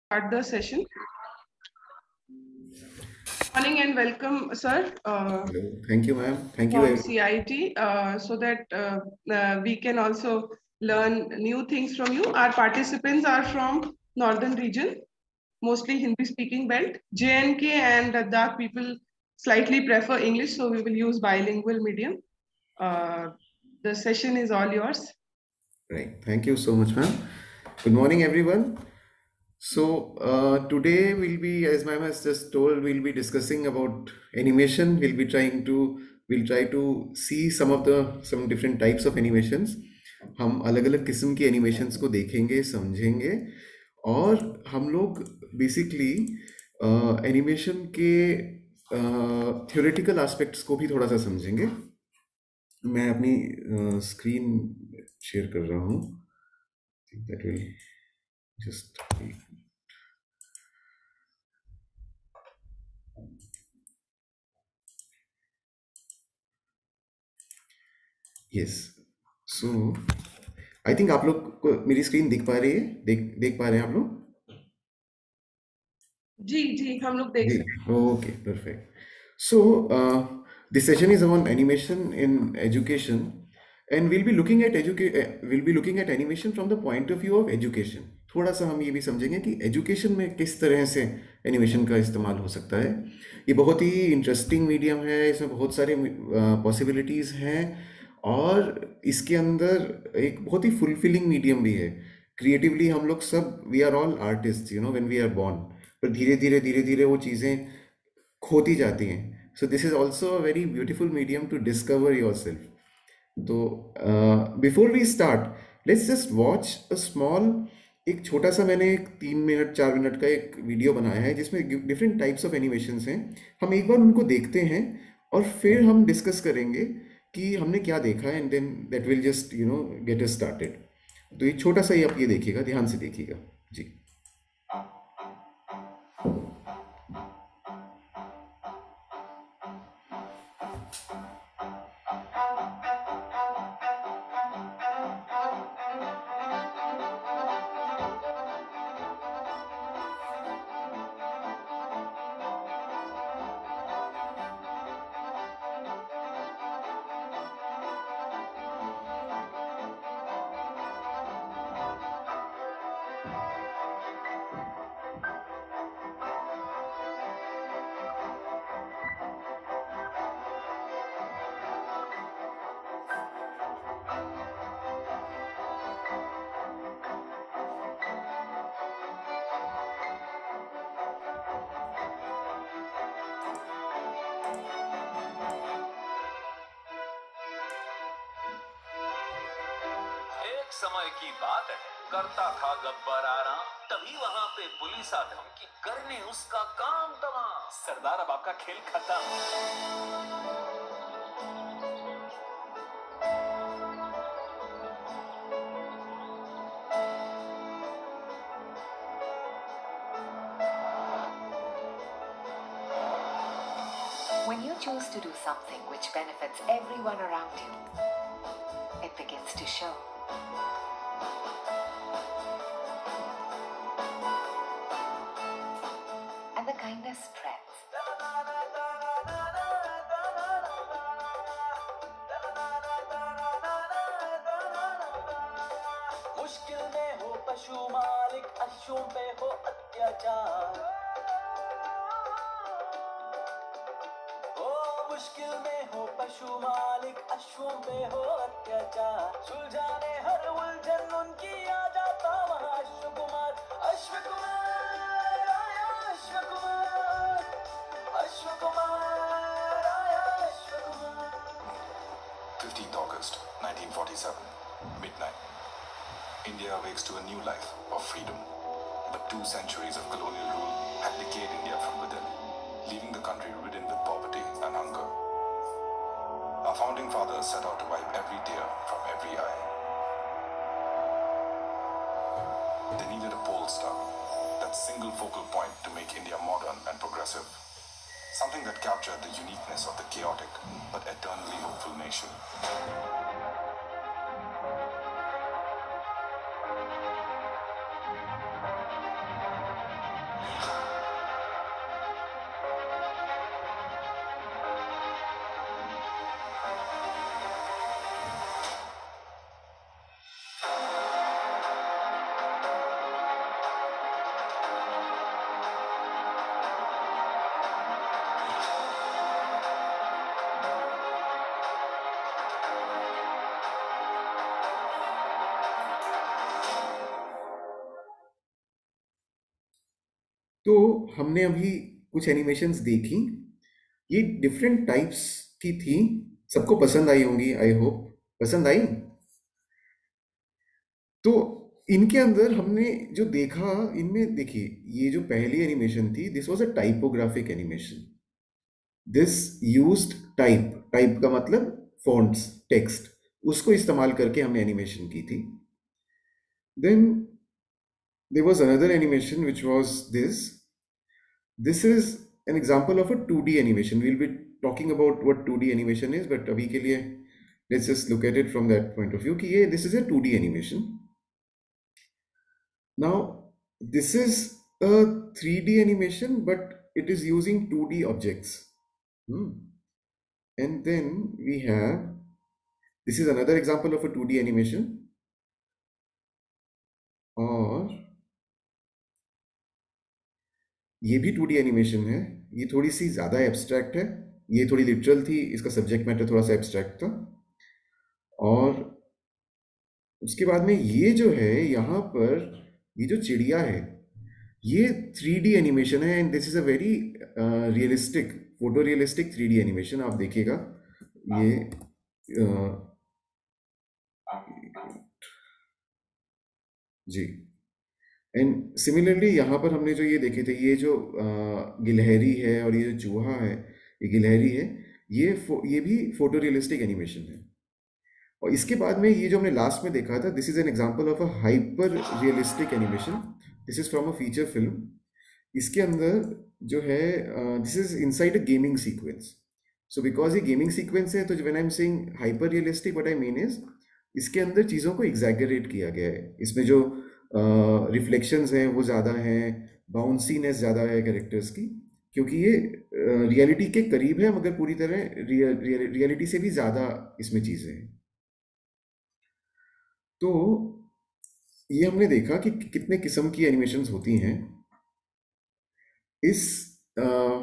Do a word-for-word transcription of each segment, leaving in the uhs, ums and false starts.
Start the session. Morning and welcome, sir. Uh, Hello. Thank you, ma'am. Thank you. from everyone. C I T, uh, so that uh, uh, we can also learn new things from you. Our participants are from northern region, mostly Hindi-speaking belt. J N K and Ladakh people slightly prefer English, so we will use bilingual medium. Uh, the session is all yours. Right. Thank you so much, ma'am. Good morning, everyone. So uh, today we'll be, as ma'am has just told, we'll be discussing about animation. We'll be trying to, we'll try to see some of the some different types of animations. हम अलग अलग किस्म की animations को देखेंगे, समझेंगे, और हम लोग बेसिकली एनिमेशन के थ्योरेटिकल एस्पेक्ट्स को भी थोड़ा सा समझेंगे. मैं अपनी स्क्रीन शेयर कर रहा हूँ. That will just be... Yes. So I think आप लोग को मेरी स्क्रीन दिख पा रही है, देख देख पा रहे हैं आप लोग? जी जी हम लोग देख सकते हैं. Okay, perfect. So uh, this session is on animation in education, and we'll be looking at educa- uh, we'll be looking at animation from the point of view of education. थोड़ा सा हम ये भी समझेंगे कि एजुकेशन में किस तरह से एनिमेशन का इस्तेमाल हो सकता है. ये बहुत ही इंटरेस्टिंग मीडियम है, इसमें बहुत सारे पॉसिबिलिटीज़ हैं, और इसके अंदर एक बहुत ही फुलफिलिंग मीडियम भी है. क्रिएटिवली हम लोग सब, we are all artist, you know, when we are born, पर धीरे धीरे धीरे धीरे वो चीज़ें खोती जाती हैं. So this is also a very beautiful medium to discover yourself. तो before we start, let's just watch a small, एक छोटा सा मैंने एक तीन मिनट चार मिनट का एक वीडियो बनाया है जिसमें डिफरेंट टाइप्स ऑफ एनिमेशंस हैं. हम एक बार उनको देखते हैं और फिर हम डिस्कस करेंगे कि हमने क्या देखा है, and then that will just you know get us started. तो ये छोटा सा ही आप ये देखिएगा, ध्यान से देखिएगा जी. एक समय की बात है, करता था गब्बर आराम, तभी वहां पे पुलिस आ धमकी करने उसका काम तमाम. सरदार अब आपका खेल खत्म. When you choose to do something which benefits everyone around you, it begins to show. And the kindness spreads. मुश्किल में हो पशु मालिक, अश्वों पे हो अत्याचार. ओ मुश्किल में हो पशु मालिक, अश्वों पे हो अत्याचार. सुलझाने हर उलझन उनकी आ जाता वहां अश्व कुमार. अश्व कुमार आया, अश्व कुमार, अश्व कुमार आया, अश्व Kumar. fifteenth August nineteen forty-seven, midnight. India awakes to a new life of freedom. But two centuries of colonial rule had decayed India from within, leaving the country ridden with poverty and hunger. Our founding fathers set out to wipe every tear from every eye. They needed a pole star, that single focal point to make India modern and progressive. Something that captured the uniqueness of the chaotic but eternally hopeful nation. तो हमने अभी कुछ animations देखी, ये different types की थी, सबको पसंद आई होंगी, आई होप पसंद आई। तो इनके अंदर हमने जो देखा, इनमें देखिए ये जो पहली एनिमेशन थी, this was a typographic animation. This used type, type का मतलब फॉन्ट्स, टेक्स्ट, उसको इस्तेमाल करके हमने एनिमेशन की थी। Then there was another animation which was this This is an example of a two D animation. We'll be talking about what two D animation is, but abhi ke liye let's just look at it from that point of view कि ये this is a two D animation. Now this is a three D animation, but it is using two D objects. Hmm. And then we have, this is another example of a two D animation. और ये भी to D animation है, ये थोड़ी सी ज़्यादा abstract है, ये थोड़ी लिटरल थी, इसका सब्जेक्ट मैटर थोड़ा सा एब्स्ट्रैक्ट था। और उसके बाद में ये जो है यहाँ पर, ये जो चिड़िया है, ये थ्री डी एनिमेशन है, and this is a very realistic, photo realistic three D animation. आप देखिएगा ये uh, जी। एंड सिमिलरली यहाँ पर हमने जो ये देखे थे, ये जो uh, गिलहरी है और ये जो चूहा है, ये गिलहरी है, ये ये भी फोटो रियलिस्टिक एनिमेशन है। और इसके बाद में ये जो हमने लास्ट में देखा था, this is an example of a hyper realistic animation, this is from a feature film. इसके अंदर जो है, this is inside a gaming sequence. So because ये गेमिंग सीक्वेंस है, तो when I am saying hyper realistic, what I mean is इसके अंदर चीज़ों को एग्जैगरेट किया गया है। इसमें जो रिफ्लेक्शंस uh, हैं वो ज़्यादा हैं, बाउंसीनेस ज़्यादा है कैरेक्टर्स की, क्योंकि ये रियलिटी uh, के करीब है, मगर पूरी तरह रियलिटी से भी ज़्यादा इसमें चीज़ें हैं। तो ये हमने देखा कि कितने किस्म की एनिमेशंस होती हैं। इस आ,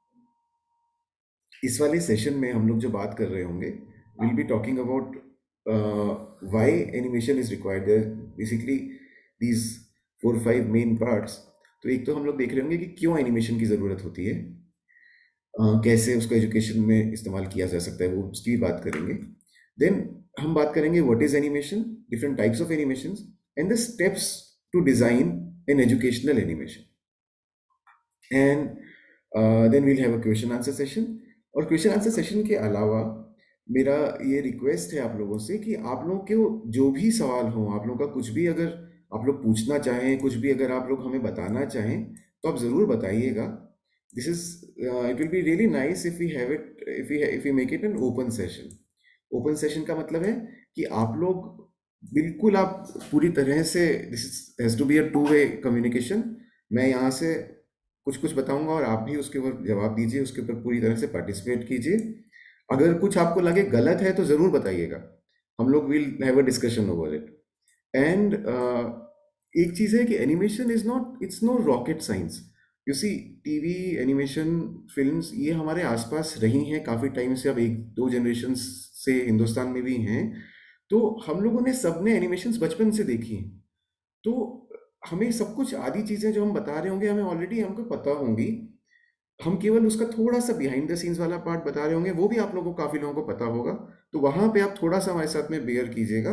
इस वाले सेशन में हम लोग जो बात कर रहे होंगे, will be talking about why animation is required, basically these four five main parts. तो एक तो हम लोग देख रहे होंगे कि क्यों एनिमेशन की ज़रूरत होती है, uh, कैसे उसको एजुकेशन में इस्तेमाल किया जा सकता है, वो उसकी बात करेंगे। देन हम बात करेंगे what is animation, different types of animations, and the steps to design an educational animation. And then we'll have a question answer session. और क्वेश्चन आंसर सेशन के अलावा मेरा ये रिक्वेस्ट है आप लोगों से कि आप लोगों के जो भी सवाल हो, आप लोगों का कुछ भी अगर आप लोग पूछना चाहें, कुछ भी अगर आप लोग हमें बताना चाहें, तो आप ज़रूर बताइएगा। This is it will be really nice if we have it, if we if we make it an open session. Open session का मतलब है कि आप लोग बिल्कुल, आप पूरी तरह से, this has to be a two way communication. मैं यहाँ से कुछ कुछ बताऊंगा और आप भी उसके ऊपर जवाब दीजिए, उसके ऊपर पूरी तरह से पार्टिसिपेट कीजिए। अगर कुछ आपको लगे गलत है तो ज़रूर बताइएगा, हम लोग will have a discussion over it. And एक चीज़ है कि animation is not, it's no rocket science. You see, TV, animation, films, ये हमारे आसपास रही हैं काफ़ी टाइम से, अब एक दो जनरेशन से हिंदुस्तान में भी हैं। तो हम लोगों ने सबने एनिमेशंस बचपन से देखी हैं, तो हमें सब कुछ, आधी चीज़ें जो हम बता रहे होंगे हमें ऑलरेडी हमको पता होंगी, हम केवल उसका थोड़ा सा बिहाइंड द सीन्स वाला पार्ट बता रहे होंगे, वो भी आप लोगों को, काफ़ी लोगों को पता होगा। तो वहाँ पे आप थोड़ा सा हमारे साथ में बेयर कीजिएगा।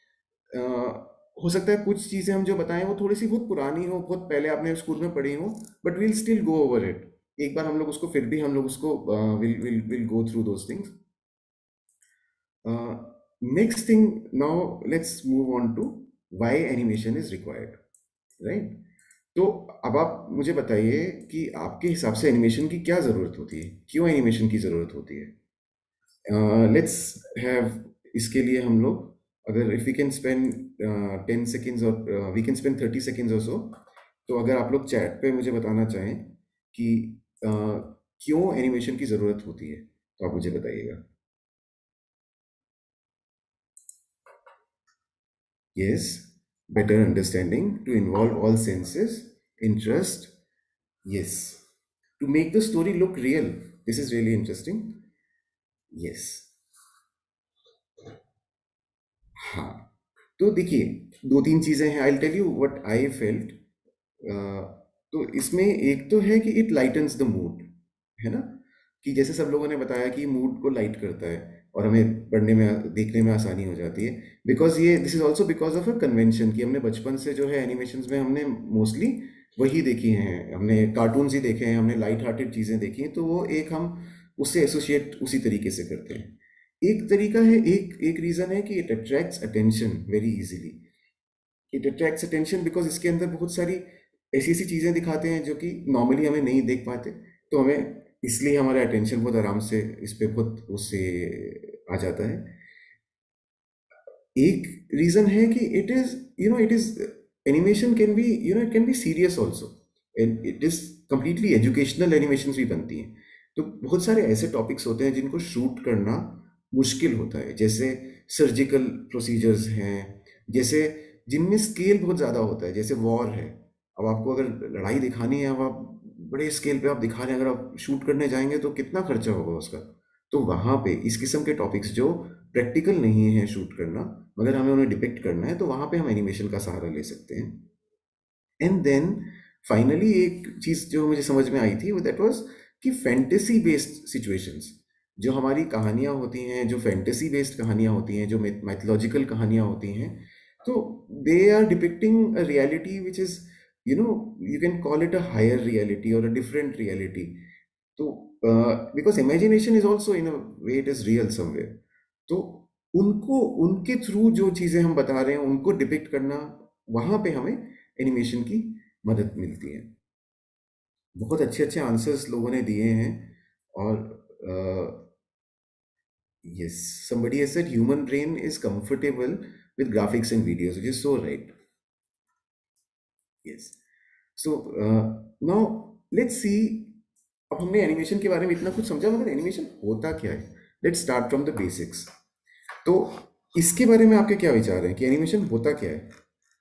हो सकता है कुछ चीज़ें हम जो बताएं वो थोड़ी सी बहुत पुरानी हो, बहुत पहले आपने स्कूल में पढ़ी हो, but will still go over it. एक बार हम लोग उसको, फिर भी हम लोग उसको will will will go through those things. Next thing, now let's move on to why animation is required, right. तो अब आप मुझे बताइए कि आपके हिसाब से एनिमेशन की क्या ज़रूरत होती है, क्यों एनिमेशन की ज़रूरत होती है। लेट्स हैव, इसके लिए हम लोग, अगर if we can spend ten seconds और we can spend thirty seconds और सो तो अगर आप लोग चैट पे मुझे बताना चाहें कि अ, क्यों एनिमेशन की ज़रूरत होती है, तो आप मुझे बताइएगा। Yes, better understanding to involve all senses, interest. Yes, to make the story look real. This is really interesting. Yes. हाँ, तो देखिए दो तीन चीज़ें हैं। I tell you what I felt. तो इसमें एक तो है कि इट लाइटन्स द मूड, है ना, कि जैसे सब लोगों ने बताया कि मूड को लाइट करता है और हमें पढ़ने में देखने में आसानी हो जाती है। बिकॉज ये this is also because of a convention कि हमने बचपन से जो है एनिमेशंस में हमने मोस्टली वही देखी हैं, हमने कार्टून्स ही देखे हैं, हमने लाइट हार्टेड चीज़ें देखी हैं, तो वो एक हम उससे एसोसिएट उसी तरीके से करते हैं। एक तरीका है, एक एक रीज़न है कि it attracts attention very easily. It attracts attention because इसके अंदर बहुत सारी ऐसी ऐसी चीज़ें दिखाते हैं जो कि नॉर्मली हमें नहीं देख पाते, तो हमें इसलिए हमारा अटेंशन बहुत आराम से इस पे बहुत उससे आ जाता है। एक रीज़न है कि it is you know it is animation can be you know it can be serious also, and it is completely educational animation भी बनती हैं। तो बहुत सारे ऐसे टॉपिक्स होते हैं जिनको शूट करना मुश्किल होता है, जैसे सर्जिकल प्रोसीजर्स हैं, जैसे जिनमें स्केल बहुत ज़्यादा होता है, जैसे वॉर है। अब आपको अगर लड़ाई दिखानी है, अब आप बड़े स्केल पे आप दिखा रहे हैं, अगर आप शूट करने जाएंगे तो कितना खर्चा होगा उसका। तो वहाँ पे इस किस्म के टॉपिक्स जो प्रैक्टिकल नहीं है शूट करना, मगर हमें उन्हें डिपिक्ट करना है, तो वहाँ पे हम एनिमेशन का सहारा ले सकते हैं। एंड देन फाइनली एक चीज़ जो मुझे समझ में आई थी वो दैट वाज कि फैंटेसी बेस्ड सिचुएशंस, जो हमारी कहानियाँ होती हैं, जो फैंटेसी बेस्ड कहानियाँ होती हैं, जो मैथोलॉजिकल कहानियाँ होती हैं, तो they are depicting a reality which is you know you can call it a higher reality और अ डिफरेंट रियलिटी। तो because imagination is also in a way it is real somewhere. तो उनको उनके through जो चीज़ें हम बता रहे हैं उनको डिपिक्ट करना, वहाँ पे हमें एनिमेशन की मदद मिलती है। बहुत अच्छे अच्छे आंसर्स लोगों ने दिए हैं। और yes, somebody has said human brain is comfortable with graphics and videos, which is so right. Yes. So uh, now let's see, अब हमने एनिमेशन के बारे में इतना कुछ समझा, मगर एनिमेशन होता क्या है। Let's start from the basics. तो इसके बारे में आपके क्या विचार हैं कि एनिमेशन होता क्या है।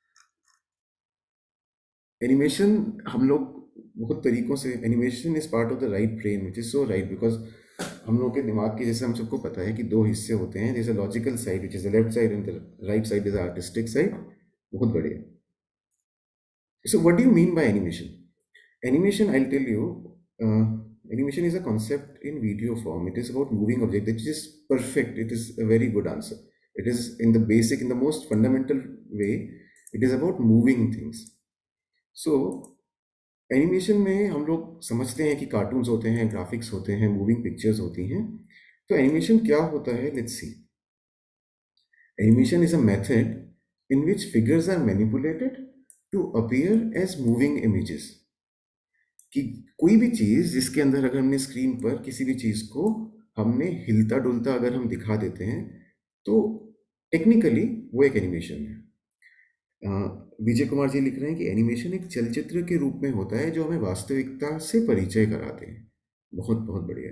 एनिमेशन हम लोग बहुत तरीकों से, animation is part of the right brain which is so right, because हम लोग के दिमाग के, जैसे हम सबको पता है कि दो हिस्से होते हैं, जैसे logical side which is the left side and the right side is artistic side. बहुत बढ़िया। So what do you mean by animation? Animation, I'll tell you, uh, animation is a concept in video form. It is about moving object. It is perfect. It is a very good answer. It is in the basic, in the most fundamental way, it is about moving things. So, animation में हम लोग समझते हैं कि cartoons होते हैं, graphics होते हैं, मूविंग पिक्चर्स होती हैं। तो एनिमेशन क्या होता है, let's see. Animation is a method in which figures are manipulated to appear as moving images. कि कोई भी चीज़ जिसके अंदर अगर हमने स्क्रीन पर किसी भी चीज़ को हमने हिलता डुलता अगर हम दिखा देते हैं, तो टेक्निकली वो एक एनिमेशन है। विजय कुमार जी लिख रहे हैं कि एनिमेशन एक चलचित्र के रूप में होता है जो हमें वास्तविकता से परिचय कराते हैं। बहुत बहुत बढ़िया।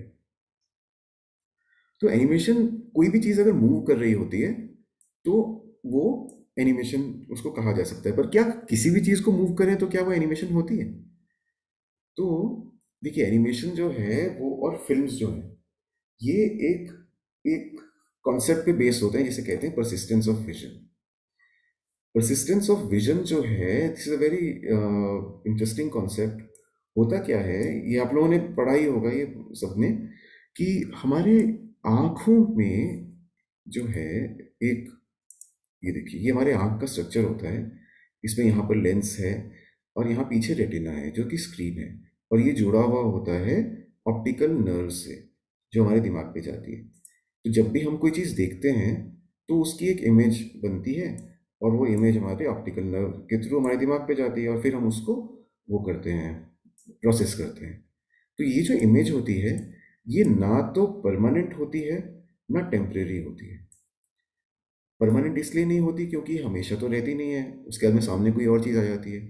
तो एनिमेशन, कोई भी चीज़ अगर मूव कर रही होती है तो वो एनिमेशन उसको कहा जा सकता है। पर क्या किसी भी चीज़ को मूव करें तो क्या वो एनिमेशन होती है? तो देखिए, एनिमेशन जो है वो और फिल्म्स जो हैं, ये एक एक कॉन्सेप्ट पे बेस होते हैं जिसे कहते हैं persistence of vision. Persistence of vision जो है, this is a very interesting concept. होता क्या है, ये आप लोगों ने पढ़ा ही होगा ये सबने, कि हमारे आँखों में जो है एक, ये देखिए, ये हमारे आँख का स्ट्रक्चर होता है। इसमें यहाँ पर लेंस है और यहाँ पीछे रेटिना है जो कि स्क्रीन है, और ये जुड़ा हुआ होता है ऑप्टिकल नर्व से जो हमारे दिमाग पे जाती है। तो जब भी हम कोई चीज़ देखते हैं तो उसकी एक इमेज बनती है, और वो इमेज हमारे ऑप्टिकल नर्व के थ्रू हमारे दिमाग पे जाती है, और फिर हम उसको वो करते हैं, प्रोसेस करते हैं। तो ये जो इमेज होती है, ये ना तो परमानेंट होती है ना टेम्परेरी होती है। परमानेंट इसलिए नहीं होती क्योंकि हमेशा तो रहती नहीं है, उसके बाद में सामने कोई और चीज़ आ जाती है।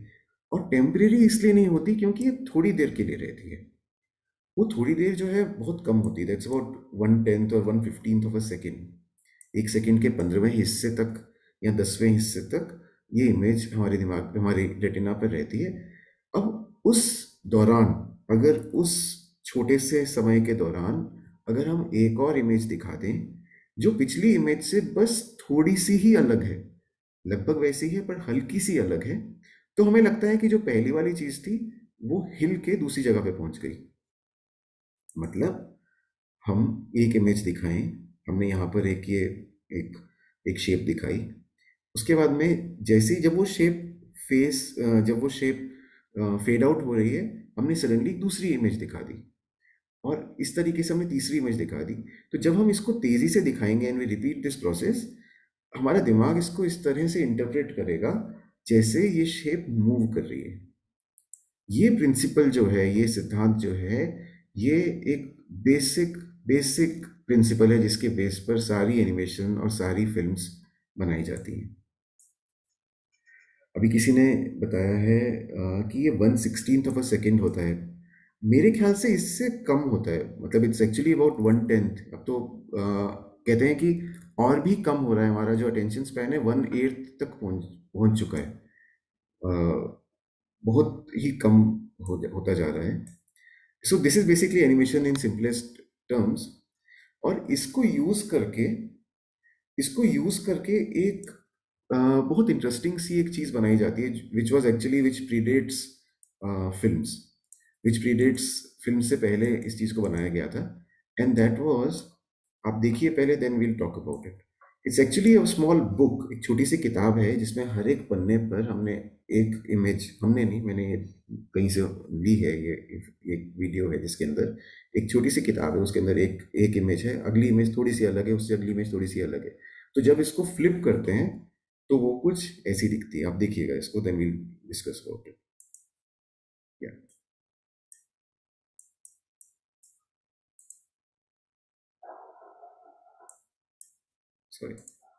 और टेम्परेरी इसलिए नहीं होती क्योंकि ये थोड़ी देर के लिए रहती है। वो थोड़ी देर जो है बहुत कम होती है, दैट्स अबाउट वन टेंथ और one fifteenth of a second. एक सेकेंड के पंद्रहवें हिस्से तक या दसवें हिस्से तक ये इमेज हमारे दिमाग हमारे रेटिना पर रहती है। अब उस दौरान, अगर उस छोटे से समय के दौरान अगर हम एक और इमेज दिखा दें जो पिछली इमेज से बस थोड़ी सी ही अलग है, लगभग वैसी ही है पर हल्की सी अलग है, तो हमें लगता है कि जो पहली वाली चीज थी वो हिल के दूसरी जगह पे पहुंच गई। मतलब हम एक इमेज दिखाएं, हमने यहाँ पर एक ये एक एक शेप दिखाई, उसके बाद में जैसे ही जब वो शेप फेस जब वो शेप फेड आउट हो रही है, हमने सडनली दूसरी इमेज दिखा दी और इस तरीके से हमने तीसरी इमेज दिखा दी। तो जब हम इसको तेजी से दिखाएंगे and we repeat this process, हमारा दिमाग इसको इस तरह से इंटरप्रेट करेगा जैसे ये शेप मूव कर रही है। ये प्रिंसिपल जो है, ये सिद्धांत जो है, ये एक बेसिक बेसिक प्रिंसिपल है जिसके बेस पर सारी एनिमेशन और सारी फिल्म्स बनाई जाती हैं। अभी किसी ने बताया है अ, कि ये one sixteenth of a second होता है। मेरे ख्याल से इससे कम होता है, मतलब it's actually about one tenth. अब तो अ, कहते हैं कि और भी कम हो रहा है, हमारा जो अटेंशन स्पैन है वन एट्थ तक पहुंच पहुंच चुका है। अ, बहुत ही कम हो, होता जा रहा है। So this is basically animation in simplest terms. और इसको यूज करके इसको यूज करके एक अ, बहुत इंटरेस्टिंग सी एक चीज बनाई जाती है, which was actually which predates films which predates film से पहले इस चीज को बनाया गया था। एंड दैट वाज, आप देखिए पहले, then we'll talk about it. It's actually a small book, एक छोटी सी किताब है जिसमें हर एक पन्ने पर हमने एक इमेज, हमने नहीं, मैंने ये कहीं से ली है, ये एक वीडियो है जिसके अंदर एक छोटी सी किताब है, उसके अंदर एक एक इमेज है, अगली इमेज थोड़ी सी अलग है, उससे अगली इमेज थोड़ी सी अलग है। तो जब इसको फ्लिप करते हैं तो वो कुछ ऐसी दिखती है। आप देखिएगा इसको, then we'll discuss about it. या सॉरी।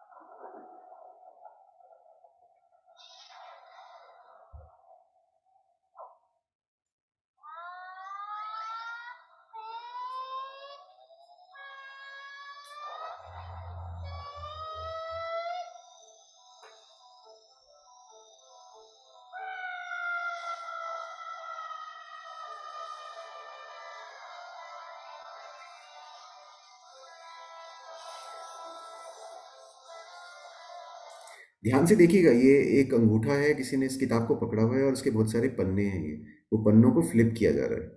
ध्यान से देखिएगा, ये एक अंगूठा है, किसी ने इस किताब को पकड़ा हुआ है और उसके बहुत सारे पन्ने हैं, ये वो पन्नों को फ्लिप किया जा रहा है।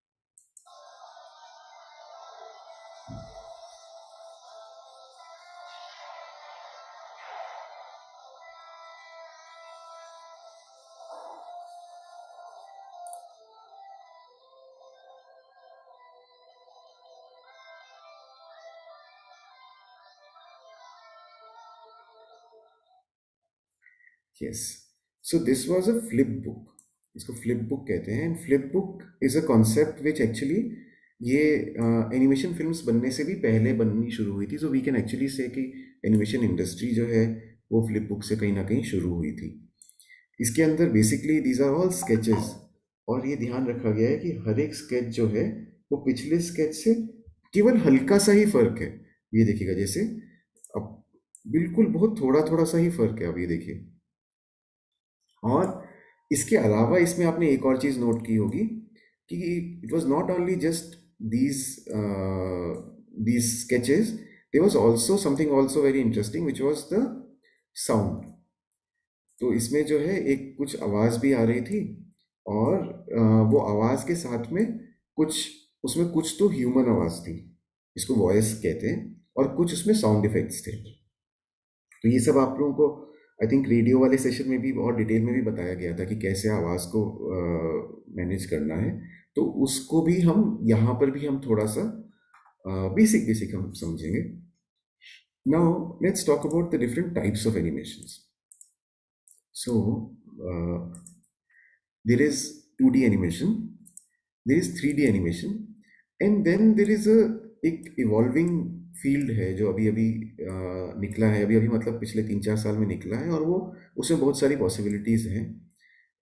Yes, so this was a flip book, इसको फ्लिप बुक कहते हैं। And flip book is a concept which actually ये एनिमेशन फिल्म्स बनने से भी पहले बननी शुरू हुई थी। सो वी कैन एक्चुअली से कि एनिमेशन इंडस्ट्री जो है वो फ्लिप बुक से कहीं ना कहीं शुरू हुई थी। इसके अंदर basically these are all sketches, और ये ध्यान रखा गया है कि हर एक स्केच जो है वो पिछले स्केच से केवल हल्का सा ही फर्क है। ये देखिएगा, जैसे अब बिल्कुल बहुत थोड़ा थोड़ा सा ही फर्क है, अब ये देखिए। और इसके अलावा इसमें आपने एक और चीज नोट की होगी कि it was not only just these these sketches, there was also something also very interesting which was the sound. तो इसमें जो है एक कुछ आवाज भी आ रही थी, और अ, वो आवाज के साथ में कुछ, उसमें कुछ तो ह्यूमन आवाज थी, इसको वॉइस कहते हैं, और कुछ उसमें साउंड इफेक्ट्स थे। तो ये सब आप लोगों को आई थिंक रेडियो वाले सेशन में भी और डिटेल में भी बताया गया था कि कैसे आवाज़ को मैनेज करना है। तो उसको भी हम यहाँ पर भी हम थोड़ा सा बेसिक बेसिक हम समझेंगे। Now let's talk about the different types of animations. So there is two D animation, there is three D animation, and then there is a एक इवॉल्विंग फील्ड है जो अभी अभी अ, निकला है, अभी अभी मतलब पिछले तीन चार साल में निकला है, और वो उसमें बहुत सारी पॉसिबिलिटीज़ हैं।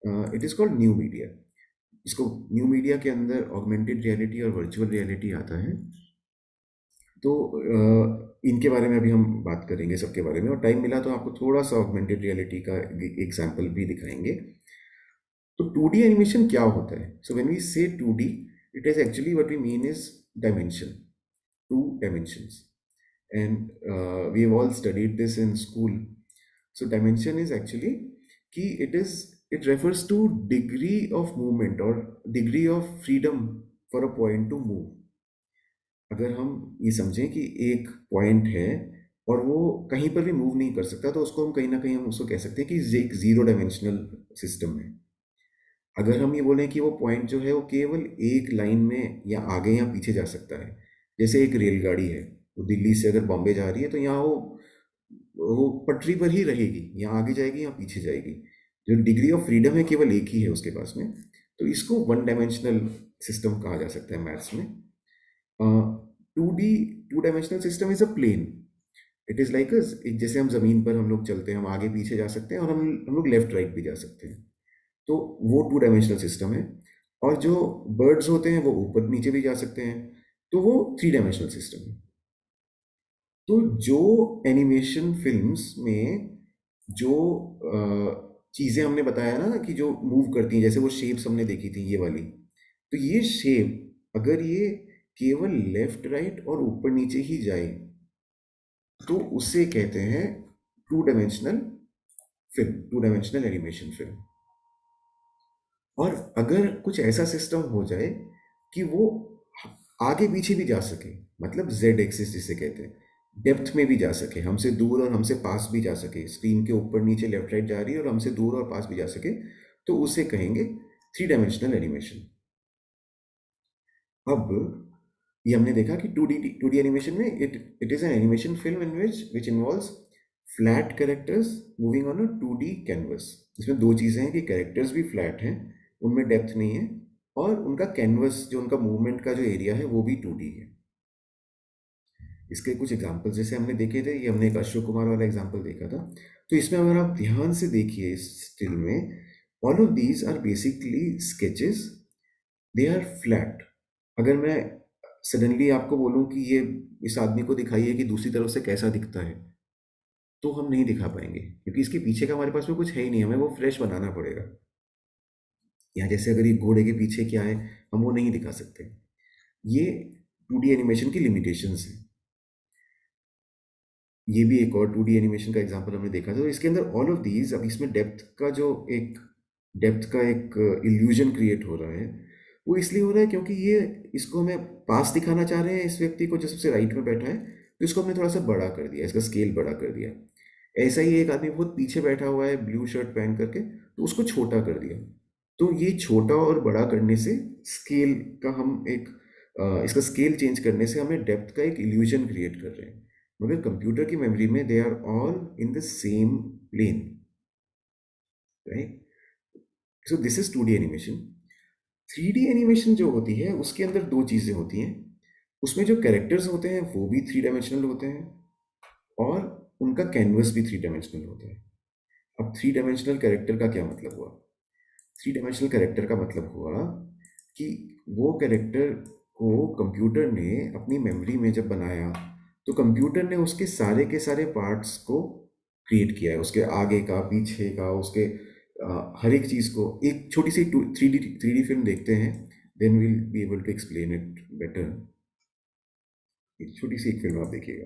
It is called new media. इसको न्यू मीडिया के अंदर ऑगमेंटेड रियलिटी और वर्चुअल रियलिटी आता है। तो अ, इनके बारे में अभी हम बात करेंगे, सबके बारे में, और टाइम मिला तो आपको थोड़ा सा ऑगमेंटेड रियलिटी का एग्जांपल भी दिखाएंगे। तो टू डी एनिमेशन क्या होता है? So when we say two D, it is actually what we mean is dimension, two dimensions, and we have all studied this in school. So dimension is actually कि it is it refers to degree of movement और degree of freedom for a point to move. अगर हम ये समझें कि एक point है और वो कहीं पर भी मूव नहीं कर सकता, तो उसको हम कहीं ना कहीं हम उसको कह सकते हैं कि ये एक जीरो डायमेंशनल सिस्टम है। अगर हम ये बोलें कि वो पॉइंट जो है वो केवल एक लाइन में या आगे या पीछे जा सकता है, जैसे एक रेलगाड़ी है, वो दिल्ली से अगर बॉम्बे जा रही है तो यहाँ वो वो पटरी पर ही रहेगी, या आगे जाएगी या पीछे जाएगी। जो डिग्री ऑफ फ्रीडम है केवल एक ही है उसके पास में, तो इसको वन डायमेंशनल सिस्टम कहा जा सकता है मैथ्स में। Two D two dimensional system is a plane. It is like जैसे हम जमीन पर हम लोग चलते हैं, हम आगे पीछे जा सकते हैं और हम हम लोग लेफ्ट राइट भी जा सकते हैं, तो वो टू डायमेंशनल सिस्टम है। और जो बर्ड्स होते हैं वो ऊपर नीचे भी जा सकते हैं, तो वो थ्री डायमेंशनल सिस्टम है। तो जो एनिमेशन फिल्म्स में जो चीज़ें हमने बताया ना कि जो मूव करती हैं, जैसे वो शेप्स हमने देखी थी ये वाली, तो ये शेप अगर ये केवल लेफ्ट राइट और ऊपर नीचे ही जाए तो उसे कहते हैं two dimensional film, two dimensional animation film. और अगर कुछ ऐसा सिस्टम हो जाए कि वो आगे पीछे भी जा सके, मतलब जेड एक्सिस जिसे कहते हैं, डेप्थ में भी जा सके, हमसे दूर और हमसे पास भी जा सके, स्क्रीन के ऊपर नीचे लेफ्ट राइट जा रही है और हमसे दूर और पास भी जा सके, तो उसे कहेंगे थ्री डायमेंशनल एनिमेशन। अब ये हमने देखा कि two D two D animation में it it is an animation film in which which involves flat characters moving on a two D canvas. इसमें दो चीज़ें हैं कि कैरेक्टर्स भी फ्लैट हैं, उनमें डेप्थ नहीं है, और उनका कैनवस जो उनका मूवमेंट का जो एरिया है वो भी टू डी है। इसके कुछ एग्जांपल्स जैसे हमने देखे थे, ये हमने एक अशोक कुमार वाला एग्जांपल देखा था। तो इसमें अगर आप ध्यान से देखिए इस स्टिल में, all of these are basically sketches, they are flat. अगर मैं सडनली आपको बोलूं कि ये इस आदमी को दिखाइए कि दूसरी तरफ से कैसा दिखता है, तो हम नहीं दिखा पाएंगे, क्योंकि इसके पीछे का हमारे पास में कुछ है ही नहीं, हमें वो फ्रेश बनाना पड़ेगा। या जैसे अगर ये घोड़े के पीछे क्या है, हम वो नहीं दिखा सकते। ये टू डी एनिमेशन की लिमिटेशंस हैं। ये भी एक और टू डी एनिमेशन का एग्जांपल हमने देखा था। तो इसके अंदर ऑल ऑफ दीज, अब इसमें डेप्थ का जो एक डेप्थ का एक इल्यूजन क्रिएट हो रहा है, वो इसलिए हो रहा है क्योंकि ये इसको हमें पास दिखाना चाह रहे हैं इस व्यक्ति को जो सबसे राइट में बैठा है, तो इसको हमने थोड़ा सा बड़ा कर दिया, इसका स्केल बड़ा कर दिया। ऐसा ही एक आदमी बहुत पीछे बैठा हुआ है ब्लू शर्ट पहन करके, तो उसको छोटा कर दिया। तो ये छोटा और बड़ा करने से स्केल का हम एक अ, इसका स्केल चेंज करने से हमें डेप्थ का एक इल्यूजन क्रिएट कर रहे हैं, मगर कंप्यूटर की मेमोरी में they are all in the same plane, right? So this is two D animation. Three D animation जो होती है उसके अंदर दो चीज़ें होती हैं। उसमें जो कैरेक्टर्स होते हैं वो भी थ्री डायमेंशनल होते हैं और उनका कैनवस भी थ्री डायमेंशनल होता है। अब थ्री डायमेंशनल कैरेक्टर का क्या मतलब हुआ? थ्री डायमेंशनल कैरेक्टर का मतलब हुआ कि वो कैरेक्टर को कंप्यूटर ने अपनी मेमोरी में जब बनाया, तो कंप्यूटर ने उसके सारे के सारे पार्ट्स को क्रिएट किया है, उसके आगे का, पीछे का, उसके अ, हर एक चीज़ को। एक छोटी सी three D three D film देखते हैं, then will be able to explain it better. एक छोटी सी एक फिल्म आप देखिएगा।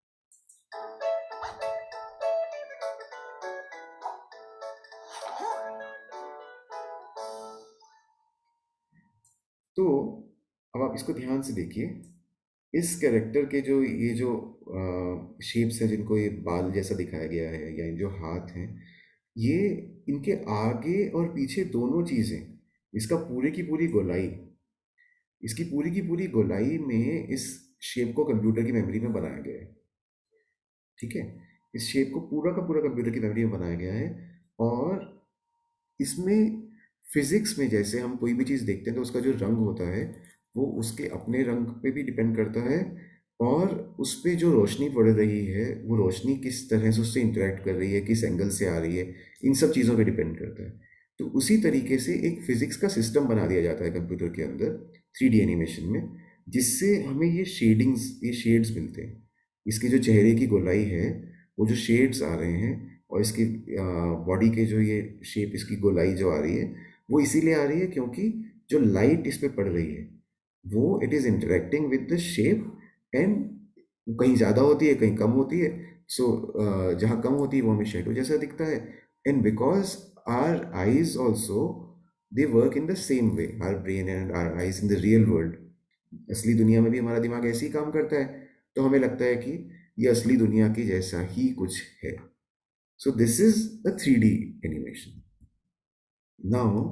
तो अब आप इसको ध्यान से देखिए, इस कैरेक्टर के जो ये जो शेप्स हैं, जिनको ये बाल जैसा दिखाया गया है, या जो हाथ हैं, ये इनके आगे और पीछे दोनों चीज़ें, इसका पूरी की पूरी गोलाई, इसकी पूरी की पूरी गोलाई में इस शेप को कंप्यूटर की मेमोरी में बनाया गया है। ठीक है, इस शेप को पूरा का पूरा कंप्यूटर की मेमोरी में बनाया गया है। और इसमें फिजिक्स में जैसे हम कोई भी चीज़ देखते हैं तो उसका जो रंग होता है वो उसके अपने रंग पे भी डिपेंड करता है, और उस पर जो रोशनी पड़ रही है वो रोशनी किस तरह से उससे इंटरेक्ट कर रही है, किस एंगल से आ रही है, इन सब चीज़ों पे डिपेंड करता है। तो उसी तरीके से एक फिजिक्स का सिस्टम बना दिया जाता है कंप्यूटर के अंदर थ्री डी एनिमेशन में, जिससे हमें ये शेडिंग्स, ये शेड्स मिलते हैं। इसके जो चेहरे की गोलाई है, वो जो शेड्स आ रहे हैं, और इसकी बॉडी के जो ये शेप, इसकी गोलाई जो आ रही है, वो इसीलिए आ रही है क्योंकि जो लाइट इस पे पड़ रही है वो it is interacting with the shape, and कहीं ज़्यादा होती है, कहीं कम होती है। सो so, uh, जहाँ कम होती है वो हमें शेडो जैसा दिखता है। And because our eyes also they work in the same way, our brain and our eyes in the real world, असली दुनिया में भी हमारा दिमाग ऐसे ही काम करता है, तो हमें लगता है कि ये असली दुनिया की जैसा ही कुछ है। So this is a three D animation. Now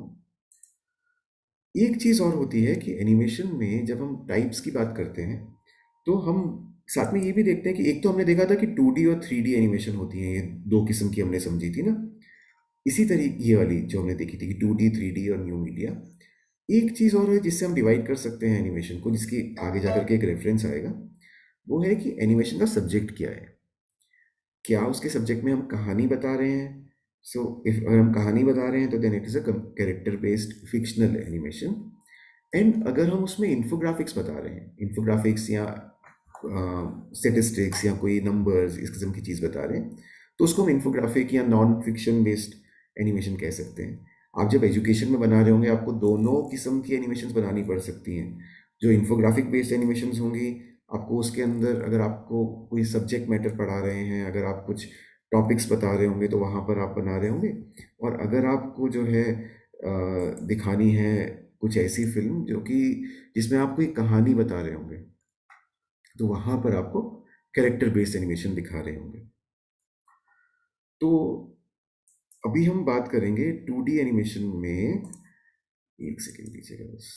एक चीज़ और होती है कि एनिमेशन में जब हम टाइप्स की बात करते हैं तो हम साथ में ये भी देखते हैं कि एक तो हमने देखा था कि टू डी और थ्री डी एनिमेशन होती है, ये दो किस्म की हमने समझी थी ना। इसी तरीके ये वाली जो हमने देखी थी कि टू डी, थ्री डी और न्यू मीडिया। एक चीज़ और है जिससे हम डिवाइड कर सकते हैं एनिमेशन को, जिसकी आगे जाकर के एक रेफरेंस आएगा, वो है कि एनिमेशन का सब्जेक्ट क्या है। क्या उसके सब्जेक्ट में हम कहानी बता रहे हैं? सो so, इफ अगर हम कहानी बता रहे हैं तो then it is a character based fictional animation. And अगर हम उसमें इन्फोग्राफिक्स बता रहे हैं, इन्फोग्राफिक्स या स्टेटिस्टिक्स uh, या कोई नंबर्स, इस किस्म की चीज़ बता रहे हैं, तो उसको हम इन्फोग्राफिक या नॉन फिक्शन बेस्ड एनिमेशन कह सकते हैं। आप जब एजुकेशन में बना रहे होंगे आपको दोनों किस्म की एनिमेशंस बनानी पड़ सकती हैं। जो इन्फोग्राफिक बेस्ड एनिमेशंस होंगी, आपको उसके अंदर अगर आपको कोई सब्जेक्ट मैटर पढ़ा रहे हैं, अगर आप कुछ टॉपिक्स बता रहे होंगे तो वहाँ पर आप बना रहे होंगे। और अगर आपको जो है आ, दिखानी है कुछ ऐसी फिल्म जो कि जिसमें आप कोई कहानी बता रहे होंगे, तो वहाँ पर आपको कैरेक्टर बेस्ड एनिमेशन दिखा रहे होंगे। तो अभी हम बात करेंगे टू डी एनिमेशन में। एक सेकेंड दीजिएगा बस।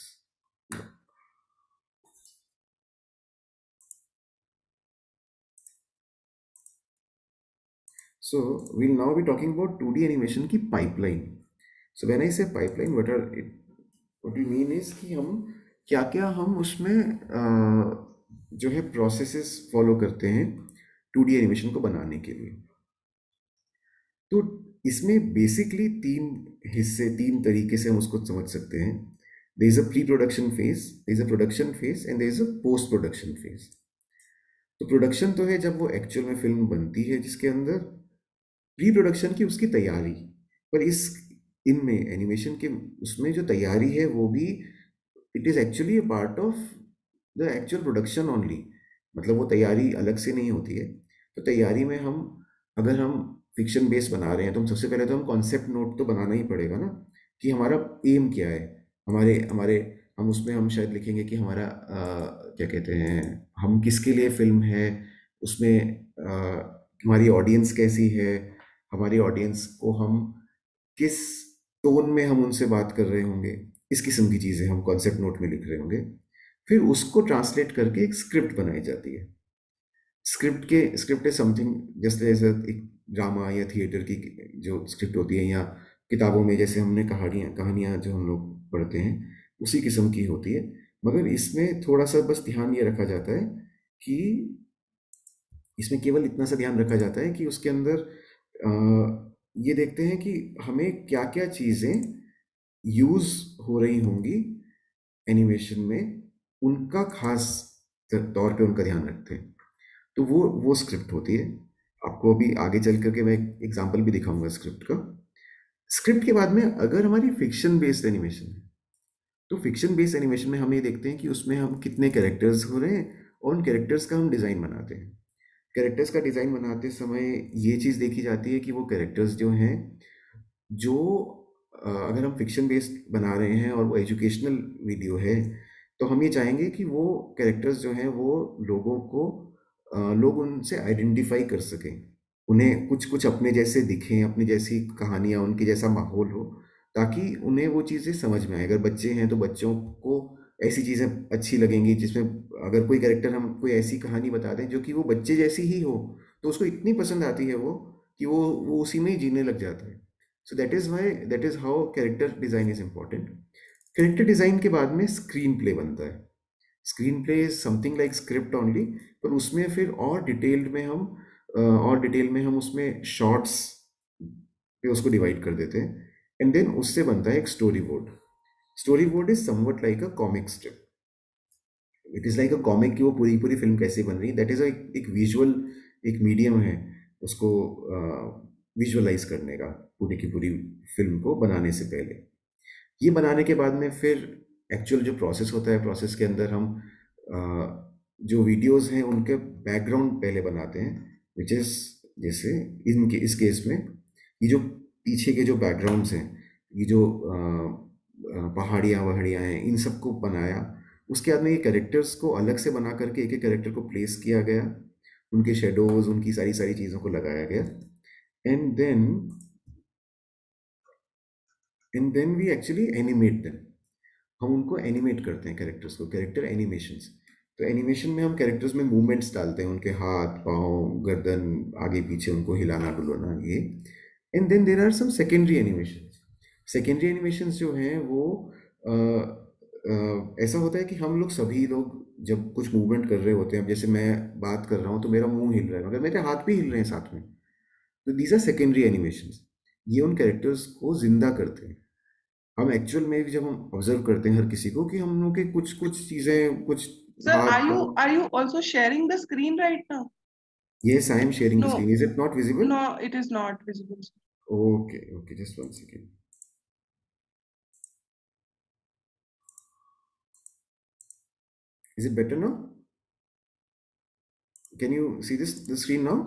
So we'll now be talking about two D animation की pipeline. So when I say pipeline, what are it? What we mean is कि हम क्या क्या हम उसमें uh, जो है प्रोसेसेस फॉलो करते हैं टू डी एनिमेशन को बनाने के लिए। तो इसमें बेसिकली तीन हिस्से, तीन तरीके से हम उसको समझ सकते हैं। There is a pre production phase, there is a production phase and there is a post production phase. तो प्रोडक्शन तो है जब वो एक्चुअल में फिल्म बनती है, जिसके अंदर प्री प्रोडक्शन की उसकी तैयारी, पर इस इनमें एनिमेशन के उसमें जो तैयारी है वो भी it is actually a part of the actual production only. मतलब वो तैयारी अलग से नहीं होती है। तो तैयारी में हम अगर हम फिक्शन बेस बना रहे हैं तो हम सबसे पहले तो हम कॉन्सेप्ट नोट तो बनाना ही पड़ेगा ना, कि हमारा एम क्या है। हमारे हमारे हम उसमें हम शायद लिखेंगे कि हमारा आ, क्या कहते हैं, हम किसके लिए फिल्म है, उसमें आ, हमारी ऑडियंस कैसी है, हमारी ऑडियंस को हम किस टोन में हम उनसे बात कर रहे होंगे, इस किस्म की चीज़ें हम कॉन्सेप्ट नोट में लिख रहे होंगे। फिर उसको ट्रांसलेट करके एक स्क्रिप्ट बनाई जाती है। स्क्रिप्ट के स्क्रिप्ट इज समथिंग जैसे जैसे एक ड्रामा या थिएटर की जो स्क्रिप्ट होती है, या किताबों में जैसे हमने कहानियाँ कहानियाँ जो हम लोग पढ़ते हैं उसी किस्म की होती है। मगर इसमें थोड़ा सा बस ध्यान ये रखा जाता है कि इसमें केवल इतना सा ध्यान रखा जाता है कि उसके अंदर आ, ये देखते हैं कि हमें क्या क्या चीज़ें यूज़ हो रही होंगी एनिमेशन में, उनका खास तौर पे उनका ध्यान रखते हैं। तो वो वो स्क्रिप्ट होती है। आपको अभी आगे चल करके मैं एक एग्जांपल भी दिखाऊंगा स्क्रिप्ट का। स्क्रिप्ट के बाद में अगर हमारी फिक्शन बेस्ड एनिमेशन है, तो फिक्शन बेस्ड एनिमेशन में हम ये देखते हैं कि उसमें हम कितने कैरेक्टर्स हो रहे हैं और उन कैरेक्टर्स का हम डिज़ाइन बनाते हैं। कैरेक्टर्स का डिज़ाइन बनाते समय ये चीज़ देखी जाती है कि वो कैरेक्टर्स जो हैं, जो अगर हम फिक्शन बेस्ड बना रहे हैं और वो एजुकेशनल वीडियो है, तो हम ये चाहेंगे कि वो कैरेक्टर्स जो हैं वो लोगों को लोग उनसे आइडेंटिफाई कर सकें, उन्हें कुछ कुछ अपने जैसे दिखें, अपनी जैसी कहानियाँ, उनके जैसा माहौल हो, ताकि उन्हें वो चीज़ें समझ में आए। अगर बच्चे हैं तो बच्चों को ऐसी चीज़ें अच्छी लगेंगी, जिसमें अगर कोई कैरेक्टर हम कोई ऐसी कहानी बता दें जो कि वो बच्चे जैसी ही हो, तो उसको इतनी पसंद आती है वो कि वो वो उसी में ही जीने लग जाता है। So that is why that is how character design is important. Character design के बाद में स्क्रीन प्ले बनता है। Screenplay is something like script only, पर उसमें फिर और डिटेल्ड में हम और डिटेल में हम उसमें शॉर्ट्स पे उसको डिवाइड कर देते हैं। एंड देन उससे बनता है एक storyboard. Storyboard is somewhat like a comic strip. It is like a comic कि वो पूरी पूरी फिल्म कैसे बन रही है. दैट इज एक एक विजुअल एक मीडियम है उसको विजुअलाइज करने का, पूरी की पूरी फिल्म को बनाने से पहले. ये बनाने के बाद में फिर एक्चुअल जो प्रोसेस होता है, प्रोसेस के अंदर हम अ, जो वीडियोस हैं उनके बैकग्राउंड पहले बनाते हैं, विच इज जैसे इनके इस केस में ये जो पीछे के जो बैकग्राउंड्स हैं, ये जो अ, अ, पहाड़ियाँ वहाड़ियाँ हैं, इन सबको बनाया. उसके बाद में ये कैरेक्टर्स को अलग से बना करके एक एक कैरेक्टर को प्लेस किया गया, उनके शेडोज, उनकी सारी सारी चीज़ों को लगाया गया. And then and then we actually animate them. हम उनको एनिमेट करते हैं कैरेक्टर्स को, कैरेक्टर एनिमेशंस. तो एनिमेशन में हम कैरेक्टर्स में मूवमेंट्स डालते हैं, उनके हाथ पाँव गर्दन आगे पीछे उनको हिलाना डुलाना ये. And then there are some secondary animations. Secondary animations जो हैं वो अ, अ, ऐसा होता है कि हम लोग सभी लोग जब कुछ मूवमेंट कर रहे होते हैं, अब जैसे मैं बात कर रहा हूँ तो मेरा मुंह हिल रहा है मगर मेरे हाथ भी हिल रहे हैं साथ में, तो दीज आर सेकेंडरी एनिमेशंस. ये उन कैरेक्टर्स को जिंदा करते हैं. हम एक्चुअल में भी जब हम ऑब्जर्व करते हैं हर किसी को कि हम लोग के कुछ कुछ चीजें कुछ Sir, हाथ are you पाँव. are you also sharing the screen right now? Yes, I am sharing the No, screen. Is it not visible? no, it is not visible, sir. Okay, okay, just one second. Is it better now? Can you see this the screen now?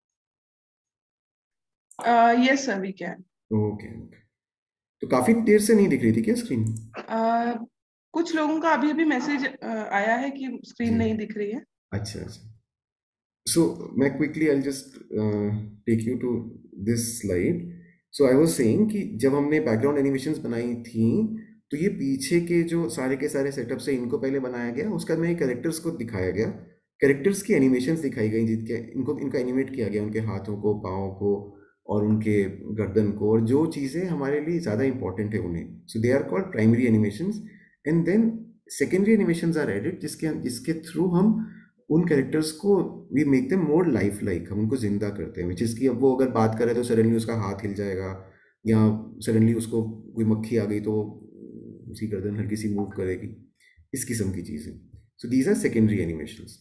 Uh, yes, sir, we can. Okay, okay. तो काफी देर से नहीं दिख रही थी क्या screen? Uh, कुछ लोगों का अभी अभी मैसेज आया है कि स्क्रीन जी. नहीं दिख रही है. अच्छा अच्छा. So, मैं quickly I'll just uh, take you to this slide. So I was saying कि जब हमने background animations बनाई थी तो ये पीछे के जो सारे के सारे सेटअप से इनको पहले बनाया गया, उसके बाद में कैरेक्टर्स को दिखाया गया, कैरेक्टर्स की एनिमेशंस दिखाई गई जिनके इनको इनका एनिमेट किया गया, उनके हाथों को, पाँव को और उनके गर्दन को, और जो चीज़ें हमारे लिए ज़्यादा इंपॉर्टेंट है उन्हें. So they are called primary animations. And then secondary animations are added, जिसके जिसके थ्रू हम उन कैरेक्टर्स को we make them more life like, हम उनको जिंदा करते हैं. विच इज़ कि अब वो अगर बात करे तो सडनली उसका हाथ हिल जाएगा, या सडनली उसको कोई मक्खी आ गई तो उसकी गर्दन हल्की सी मूव करेगी, इस किस्म की चीज़ें. So these are secondary animations.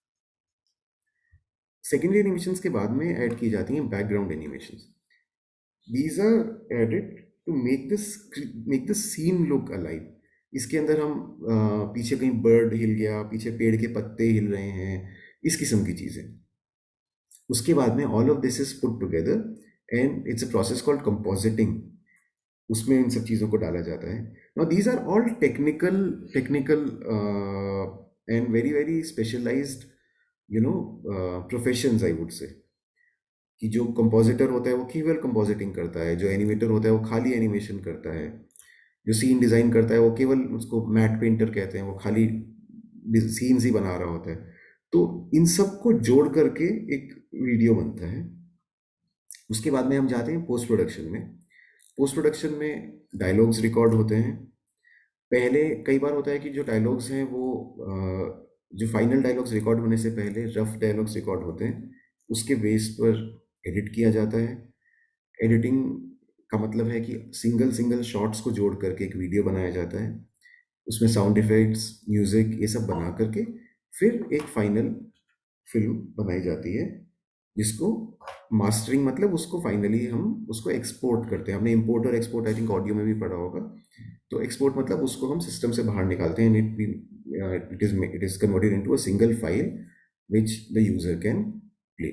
Secondary animations के बाद में ऐड की जाती हैं background animations. These are added to make this make the scene look alive. इसके अंदर हम अ, पीछे कहीं बर्ड हिल गया, पीछे पेड़ के पत्ते हिल रहे हैं, इस किस्म की चीज़ें. उसके बाद में all of this is put together and it's a process called compositing. उसमें इन सब चीज़ों को डाला जाता है. Now these are all technical technical and very very specialised you know professions I would say. कि जो कंपोजिटर होता है वो केवल कंपोजिटिंग करता है, जो एनिमेटर होता है वो खाली एनिमेशन करता है, जो सीन डिज़ाइन करता है वो केवल, उसको मैट पेंटर कहते हैं, वो खाली सीन्स ही बना रहा होता है. तो इन सब को जोड़ करके एक वीडियो बनता है. उसके बाद में हम जाते हैं पोस्ट प्रोडक्शन में. पोस्ट प्रोडक्शन में डायलॉग्स रिकॉर्ड होते हैं. पहले कई बार होता है कि जो डायलॉग्स हैं वो अ, जो फाइनल डायलॉग्स रिकॉर्ड होने से पहले रफ डायलॉग्स रिकॉर्ड होते हैं, उसके बेस पर एडिट किया जाता है. एडिटिंग का मतलब है कि सिंगल सिंगल शॉट्स को जोड़ करके एक वीडियो बनाया जाता है. उसमें साउंड इफेक्ट्स, म्यूजिक, ये सब बना करके फिर एक फाइनल फिल्म बनाई जाती है, जिसको मास्टरिंग, मतलब उसको फाइनली हम उसको एक्सपोर्ट करते हैं. हमने इंपोर्ट और एक्सपोर्ट आई थिंक ऑडियो में भी पढ़ा होगा. तो एक्सपोर्ट मतलब उसको हम सिस्टम से बाहर निकालते हैं. It it is it is converted into a single file which the user can play.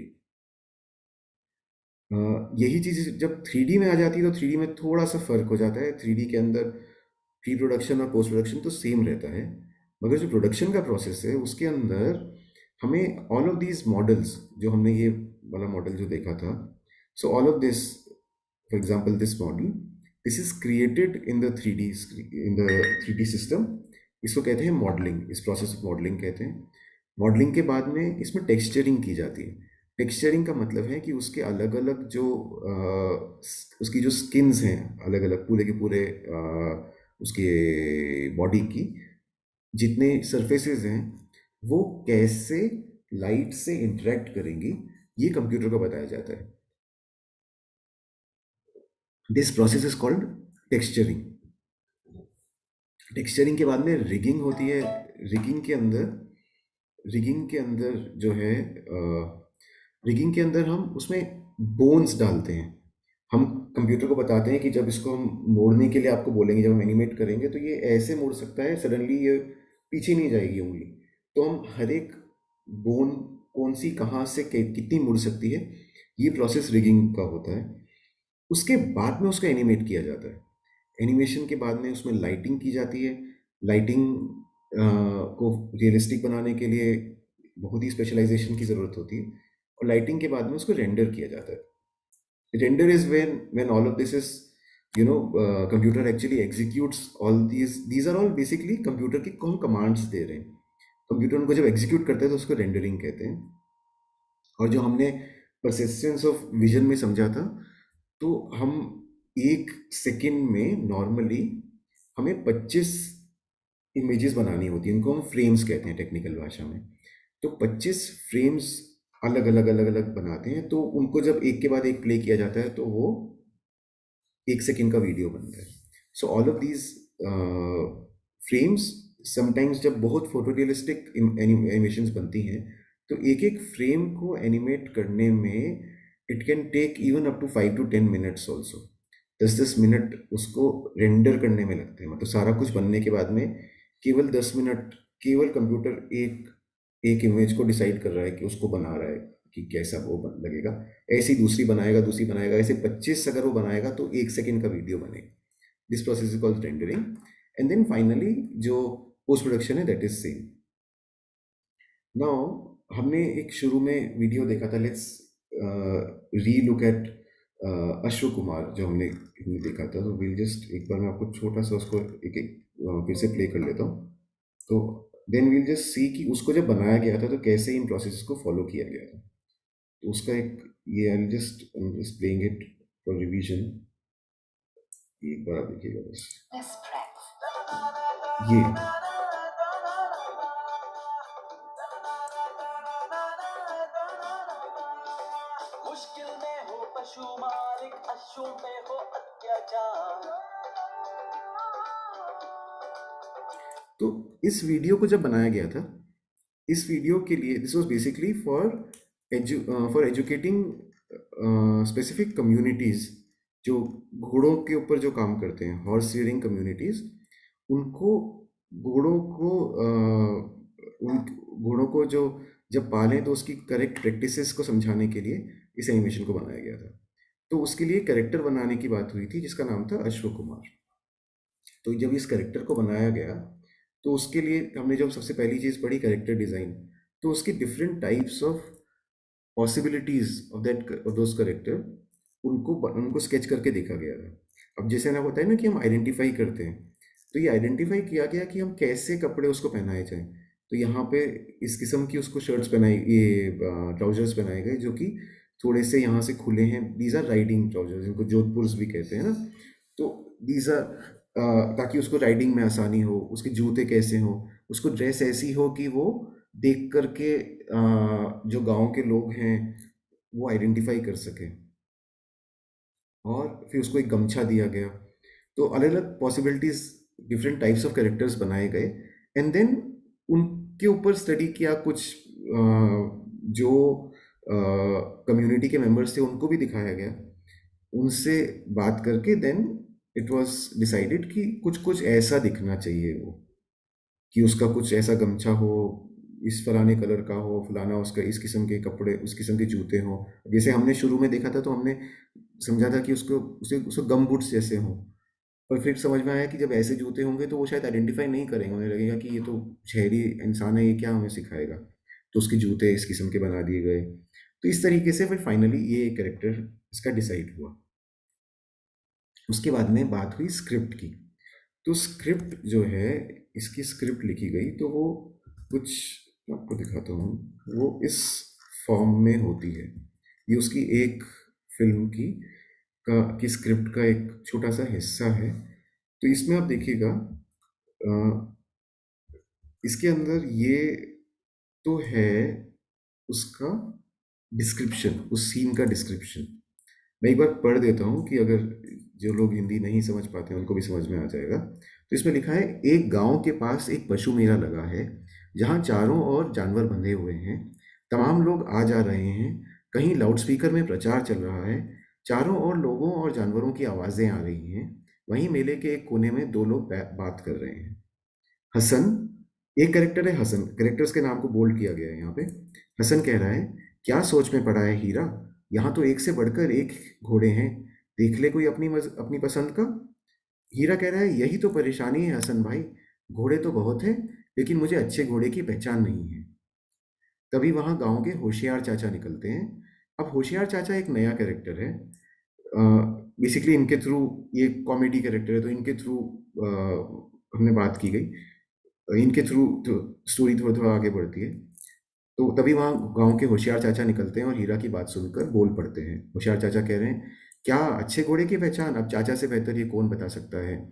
यही चीज़ जब थ्री डी में आ जाती है तो थ्री डी में थोड़ा सा फर्क हो जाता है. थ्री डी के अंदर प्री प्रोडक्शन और पोस्ट प्रोडक्शन तो सेम रहता है, मगर जो प्रोडक्शन का प्रोसेस है उसके अंदर हमें ऑल ऑफ दीज मॉडल्स, जो हमने ये वाला मॉडल जो देखा था, so all of this, for example this model, this is created in the three D in the three D system. इसको कहते हैं मॉडलिंग. इस प्रोसेस को मॉडलिंग कहते हैं. मॉडलिंग के बाद में इसमें टेक्सचरिंग की जाती है. टेक्सचरिंग का मतलब है कि उसके अलग अलग जो आ, उसकी जो स्किन्स हैं, अलग अलग पूरे के पूरे आ, उसके बॉडी की जितने सरफेसेस हैं वो कैसे लाइट से इंटरेक्ट करेंगी, ये कंप्यूटर को बताया जाता है. This process is called texturing. Texturing के बाद में रिगिंग होती है। रिगिंग के अंदर रिगिंग के अंदर जो है रिगिंग के अंदर हम उसमें बोन्स डालते हैं। हम कंप्यूटर को बताते हैं कि जब इसको हम मोड़ने के लिए आपको बोलेंगे, जब हम एनिमेट करेंगे तो ये ऐसे मुड़ सकता है, सडनली ये पीछे नहीं जाएगी उंगली। तो हम हर एक बोन कौन सी कहाँ से कि- कितनी मुड़ सकती है, ये प्रोसेस रिगिंग का होता है। उसके बाद में उसका एनिमेट किया जाता है। एनिमेशन के बाद में उसमें लाइटिंग की जाती है। लाइटिंग को रियलिस्टिक बनाने के लिए बहुत ही स्पेशलाइजेशन की ज़रूरत होती है, और लाइटिंग के बाद में उसको रेंडर किया जाता है। Render is when when all of this is you know computer actually executes all these these are all basically computer की कौन कमांड्स दे रहे हैं। कंप्यूटर उनको जब एग्जीक्यूट करते हैं तो उसको रेंडरिंग कहते हैं। और जो हमने परसिस्टेंस ऑफ विजन में समझा था, तो हम एक सेकंड में नॉर्मली हमें पच्चीस इमेजेस बनानी होती हैं, उनको हम फ्रेम्स कहते हैं टेक्निकल भाषा में। तो पच्चीस फ्रेम्स अलग अलग अलग अलग बनाते हैं, तो उनको जब एक के बाद एक प्ले किया जाता है तो वो एक सेकंड का वीडियो बनता है। So all of these frames, sometimes जब बहुत फोटोरियलिस्टिक एनिमेशंस बनती हैं, तो एक एक फ्रेम को एनिमेट करने में it can take even up to five to ten minutes also. दस दस मिनट उसको रेंडर करने में लगते हैं। मतलब सारा कुछ बनने के बाद में केवल दस मिनट, केवल कंप्यूटर एक एक इमेज को डिसाइड कर रहा है कि उसको बना रहा है कि कैसा वो बन लगेगा। ऐसी दूसरी बनाएगा, दूसरी बनाएगा, ऐसे पच्चीस अगर वो बनाएगा तो एक सेकंड का वीडियो बनेगा। This process is called rendering. And then finally जो पोस्ट प्रोडक्शन है दैट इज सेम। नाउ हमने एक शुरू में वीडियो देखा था, लेट्स री लुक एट अश्व कुमार जो हमने हमने देखा था। तो विल जस्ट एक बार मैं आपको छोटा सा उसको एक एक uh, फिर से प्ले कर लेता हूँ। तो देन विल जस्ट सी कि उसको जब बनाया गया था तो कैसे इन प्रोसेस को फॉलो किया गया था। तो उसका एक ये I just just playing it for revision. एक बार आप देखिएगा बस Miss Prince. ये मुश्किल में हो पशु मालिक, अश्वों पे हो अत्याचार। तो इस वीडियो को जब बनाया गया था, इस वीडियो के लिए this was basically for edu for educating specific communities जो घोड़ों के ऊपर जो काम करते हैं, हॉर्स रियरिंग कम्युनिटीज़, उनको घोड़ों को uh, उन घोड़ों को जो जब पालें तो उसकी करेक्ट प्रैक्टिसेस को समझाने के लिए इस एनिमेशन को बनाया गया था। तो उसके लिए कैरेक्टर बनाने की बात हुई थी जिसका नाम था अश्व कुमार। तो जब इस कैरेक्टर को बनाया गया तो उसके लिए हमने जब सबसे पहली चीज़ पढ़ी कैरेक्टर डिज़ाइन, तो उसके different types of possibilities of that of those character उनको उनको स्केच करके देखा गया था। अब जैसे ना बताया ना कि हम आइडेंटिफाई करते हैं, तो ये आइडेंटिफाई किया गया कि हम कैसे कपड़े उसको पहनाए जाएं। तो यहाँ पे इस किस्म की उसको शर्ट्स पहनाई, ये ट्राउजर्स पहनाए गए जो कि थोड़े से यहाँ से खुले हैं। दीज आर राइडिंग ट्राउजर्स, इनको जोधपुर्स भी कहते हैं ना। तो दीज आर ताकि उसको राइडिंग में आसानी हो। उसके जूते कैसे हो, उसको ड्रेस ऐसी हो कि वो देख करके जो गांव के लोग हैं वो आइडेंटिफाई कर सके। और फिर उसको एक गमछा दिया गया। तो अलग अलग possibilities, different types of characters बनाए गए। एंड देन उनके ऊपर स्टडी किया, कुछ जो कम्युनिटी के मेंबर्स थे उनको भी दिखाया गया, उनसे बात करके देन इट वाज डिसाइडेड कि कुछ कुछ ऐसा दिखना चाहिए वो, कि उसका कुछ ऐसा गमछा हो, इस फलाने कलर का हो, फलाना उसका इस किस्म के कपड़े, उस किस्म के जूते हो। जैसे हमने शुरू में देखा था तो हमने समझा था कि उसको उसे उसको गम बूट्स जैसे हो, पर फिर समझ में आया कि जब ऐसे जूते होंगे तो वो शायद आइडेंटिफाई नहीं करेंगे, उन्हें लगेगा कि ये तो शहरी इंसान है, ये क्या हमें सिखाएगा। तो उसके जूते इस किस्म के बना दिए गए। तो इस तरीके से फिर फाइनली ये कैरेक्टर इसका डिसाइड हुआ। उसके बाद में बात हुई स्क्रिप्ट की। तो स्क्रिप्ट जो है, इसकी स्क्रिप्ट लिखी गई तो वो कुछ आपको दिखाता हूँ, वो इस फॉर्म में होती है। ये उसकी एक फिल्म की का की स्क्रिप्ट का एक छोटा सा हिस्सा है। तो इसमें आप देखिएगा, इसके अंदर ये तो है उसका डिस्क्रिप्शन, उस सीन का डिस्क्रिप्शन। मैं एक बार पढ़ देता हूँ कि अगर जो लोग हिंदी नहीं समझ पाते हैं उनको भी समझ में आ जाएगा। तो इसमें लिखा है, एक गांव के पास एक पशु मेला लगा है, जहाँ चारों ओर जानवर बंधे हुए हैं। तमाम लोग आ जा रहे हैं। कहीं लाउडस्पीकर में प्रचार चल रहा है। चारों ओर लोगों और जानवरों की आवाजें आ रही हैं। वहीं मेले के एक कोने में दो लोग बा- बात कर रहे हैं। हसन, एक कैरेक्टर है हसन, कैरेक्टर्स के नाम को बोल्ड किया गया है यहाँ पे। हसन कह रहा है, क्या सोच में पड़ा है हीरा, यहाँ तो एक से बढ़कर एक घोड़े हैं, देख ले कोई अपनी मज, अपनी पसंद का। हीरा कह रहा है, यही तो परेशानी है हसन भाई, घोड़े तो बहुत हैं, लेकिन मुझे अच्छे घोड़े की पहचान नहीं है। तभी वहाँ गांव के होशियार चाचा निकलते हैं। अब होशियार चाचा एक नया कैरेक्टर है। बेसिकली इनके थ्रू, ये कॉमेडी कैरेक्टर है तो इनके थ्रू हमने बात की गई, इनके थ्रू तो स्टोरी थोड़ा थोड़ा आगे बढ़ती है। तो तभी वहाँ गांव के होशियार चाचा निकलते हैं और हीरा की बात सुनकर बोल पड़ते हैं। होशियार चाचा कह रहे हैं, क्या अच्छे घोड़े की पहचान, अब चाचा से बेहतर ये कौन बता सकता है।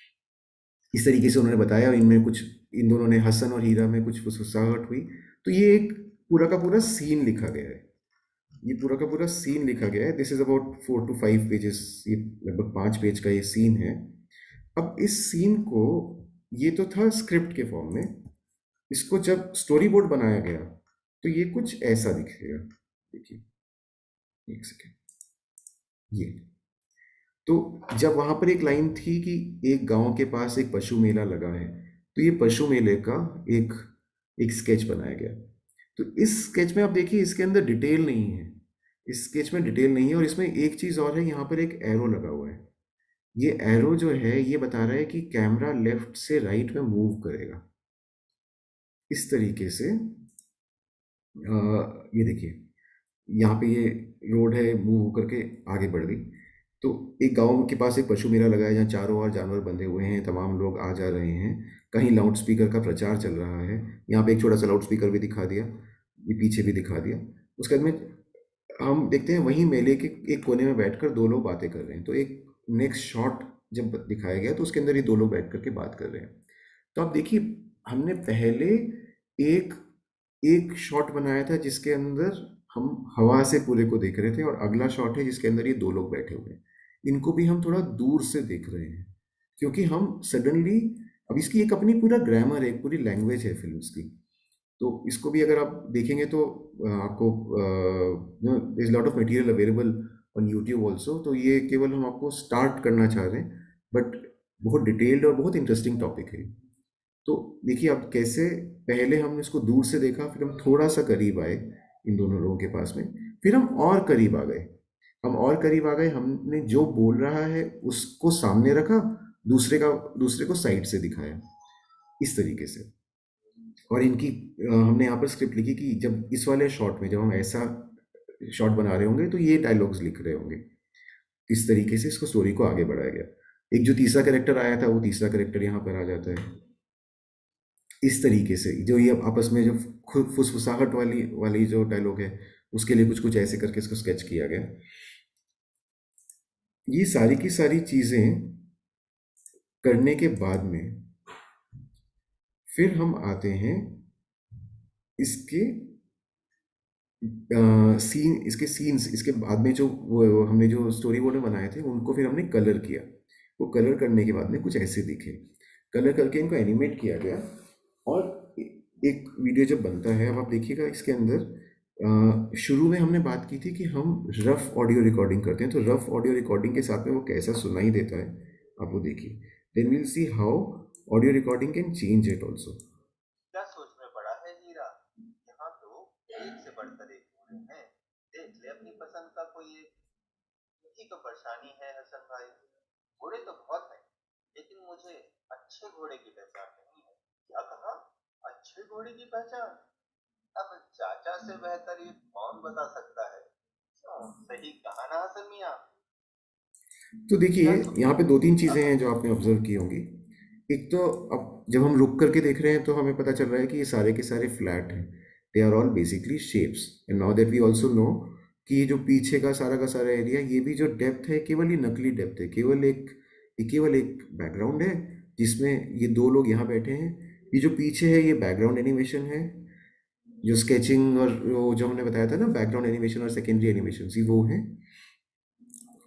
इस तरीके से उन्होंने बताया और इनमें कुछ, इन दोनों ने, हसन और हीरा में कुछ फुसफुसाहट हुई। तो ये एक पूरा का पूरा सीन लिखा गया है। ये पूरा का पूरा सीन लिखा गया है। This is about four to five pages, ये लगभग पाँच पेज का ये सीन है। अब इस सीन को, ये तो था स्क्रिप्ट के फॉर्म में, इसको जब स्टोरी बोर्ड बनाया गया तो ये कुछ ऐसा दिखेगा। देखिए, एक सेकेंड, ये तो जब वहां पर एक लाइन थी कि एक गांव के पास एक पशु मेला लगा है, तो ये पशु मेले का एक एक स्केच बनाया गया। तो इस स्केच में आप देखिए, इसके अंदर डिटेल नहीं है, इस स्केच में डिटेल नहीं है। और इसमें एक चीज और है, यहाँ पर एक एरो लगा हुआ है। ये एरो जो है ये बता रहा है कि कैमरा लेफ्ट से राइट में मूव करेगा। इस तरीके से अ, ये देखिए, यहाँ पे ये रोड है, मूव होकर के आगे बढ़ गई। तो एक गांव के पास एक पशु मेला लगा है, जहाँ चारों ओर जानवर बंधे हुए हैं, तमाम लोग आ जा रहे हैं। कहीं लाउड स्पीकर का प्रचार चल रहा है। यहाँ पे एक छोटा सा लाउड स्पीकर भी दिखा दिया, ये पीछे भी दिखा दिया। उसके बाद में हम देखते हैं, वहीं मेले के एक कोने में बैठकर दो लोग बातें कर रहे हैं। तो एक नेक्स्ट शॉट जब दिखाया गया तो उसके अंदर ये दो लोग बैठ करके बात कर रहे हैं। तो आप देखिए, हमने पहले एक एक शॉट बनाया था जिसके अंदर हम हवा से पूरे को देख रहे थे, और अगला शॉट है जिसके अंदर ये दो लोग बैठे हुए हैं। इनको भी हम थोड़ा दूर से देख रहे हैं, क्योंकि हम सडनली, अब इसकी एक अपनी पूरा ग्रामर है, एक पूरी लैंग्वेज है फिल्म्स की। तो इसको भी अगर आप देखेंगे तो अ, आपको is lot of material available on YouTube also. तो ये केवल हम आपको स्टार्ट करना चाह रहे हैं, बट बहुत डिटेल्ड और बहुत इंटरेस्टिंग टॉपिक है। तो देखिए आप कैसे, पहले हमने इसको दूर से देखा, फिर हम थोड़ा सा करीब आए इन दोनों लोगों के पास में, फिर हम और करीब आ गए। हम और करीब आ गए, हमने जो बोल रहा है उसको सामने रखा, दूसरे का दूसरे को साइड से दिखाया, इस तरीके से। और इनकी अ, हमने यहाँ पर स्क्रिप्ट लिखी कि जब इस वाले शॉट में, जब हम ऐसा शॉट बना रहे होंगे तो ये डायलॉग्स लिख रहे होंगे। इस तरीके से इसको, स्टोरी को आगे बढ़ाया गया। एक जो तीसरा कैरेक्टर आया था, वो तीसरा कैरेक्टर यहाँ पर आ जाता है। इस तरीके से जो ये आपस में जो खुद फुसफुसाहट वाली वाली जो डायलॉग है, उसके लिए कुछ कुछ ऐसे करके इसको स्केच किया गया। ये सारी की सारी चीजें करने के बाद में फिर हम आते हैं इसके सीन, इसके सीन्स, इसके बाद में जो वो हमने जो स्टोरी बोर्ड में बनाए थे उनको फिर हमने कलर किया। वो कलर करने के बाद में कुछ ऐसे दिखे, कलर करके इनको एनिमेट किया गया। और एक वीडियो जब बनता है, अब आप देखिएगा इसके अंदर अ, शुरू में हमने बात की थी कि हम रफ ऑडियो रिकॉर्डिंग करते हैं, तो रफ ऑडियो रिकॉर्डिंग के साथ में वो कैसा सुनाई देता है आप वो देखिए। Then will see how audio recording can change it also. क्या सोच में पड़ा है हीरा, यहाँ तो एक से बढ़कर एक घोड़े हैं, देख ले अपनी पसंद का कोई एक। यही तो परेशानी है हसन भाई, घोड़े तो बहुत हैं, लेकिन मुझे अच्छे घोड़े की पहचान नहीं है। क्या कहा, अच्छे घोड़े की पहचान? अब चाचा से बेहतर ये कौन बता सकता है? क्यों, सही कहा ना हसन मियाँ? तो देखिए, यहाँ पे दो तीन चीज़ें हैं जो आपने ऑब्जर्व की होंगी। एक तो, अब जब हम रुक करके देख रहे हैं तो हमें पता चल रहा है कि ये सारे के सारे फ्लैट हैं, they are all basically shapes. And now that we also know कि ये जो पीछे का सारा का सारा एरिया, ये भी जो डेप्थ है केवल ये नकली डेप्थ है, केवल एक ये केवल एक बैकग्राउंड है जिसमें ये दो लोग यहाँ बैठे हैं। ये जो पीछे है ये बैकग्राउंड एनिमेशन है, जो स्केचिंग और वो जो हमने बताया था ना, बैकग्राउंड एनिमेशन और सेकेंडरी एनिमेशन, ये वो है।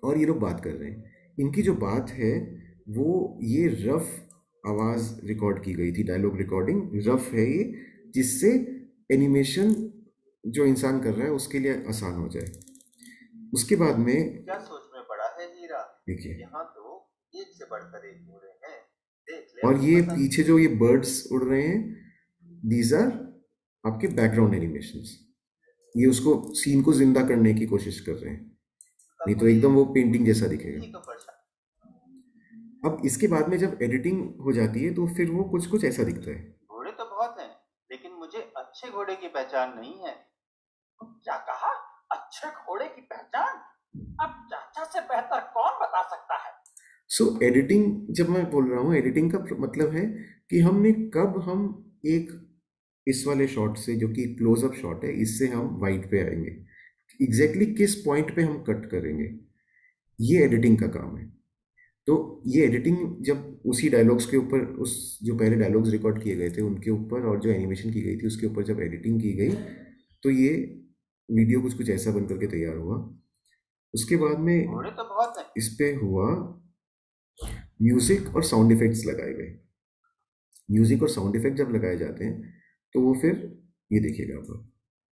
और ये लोग बात कर रहे हैं। इनकी जो बात है वो ये रफ आवाज़ रिकॉर्ड की गई थी, डायलॉग रिकॉर्डिंग रफ है ये, जिससे एनिमेशन जो इंसान कर रहा है उसके लिए आसान हो जाए। उसके बाद में क्या सोच में पड़ा है हीरा, देखिए, यहाँ तो एक से बढ़कर एक हो रहे हैं, देख ले और अपनी ये पसंद। पीछे जो ये बर्ड्स उड़ रहे हैं, दीज आर आपके बैकग्राउंड एनिमेशंस। ये उसको सीन को जिंदा करने की कोशिश कर रहे हैं, नहीं तो एकदम वो पेंटिंग जैसा दिखेगा। यही तो परेशान। अब इसके बाद में जब एडिटिंग हो जाती है तो फिर वो कुछ कुछ ऐसा दिखता है। घोड़े तो बहुत हैं, लेकिन मुझे अच्छे घोड़े की पहचान नहीं है। क्या कहा? अच्छे घोड़े की पहचान? अब चाचा से बेहतर कौन बता सकता है? सो so, एडिटिंग जब मैं बोल रहा हूँ, एडिटिंग का मतलब है कि हमने कब हम एक इस वाले शॉट से जो कि क्लोजअप शॉट है, इससे हम वाइड पे आएंगे, एग्जैक्टली exactly किस पॉइंट पे हम कट करेंगे, ये एडिटिंग का काम है। तो ये एडिटिंग जब उसी डायलॉग्स के ऊपर, उस जो पहले डायलॉग्स रिकॉर्ड किए गए थे उनके ऊपर और जो एनिमेशन की गई थी उसके ऊपर जब एडिटिंग की गई तो ये वीडियो कुछ कुछ ऐसा बन करके तैयार हुआ। उसके बाद में घोड़े तो बहुत हैं। इस पे हुआ म्यूजिक और साउंड इफेक्ट्स लगाए गए। म्यूजिक और साउंड इफेक्ट जब लगाए जाते हैं तो वो फिर ये देखिएगा आप,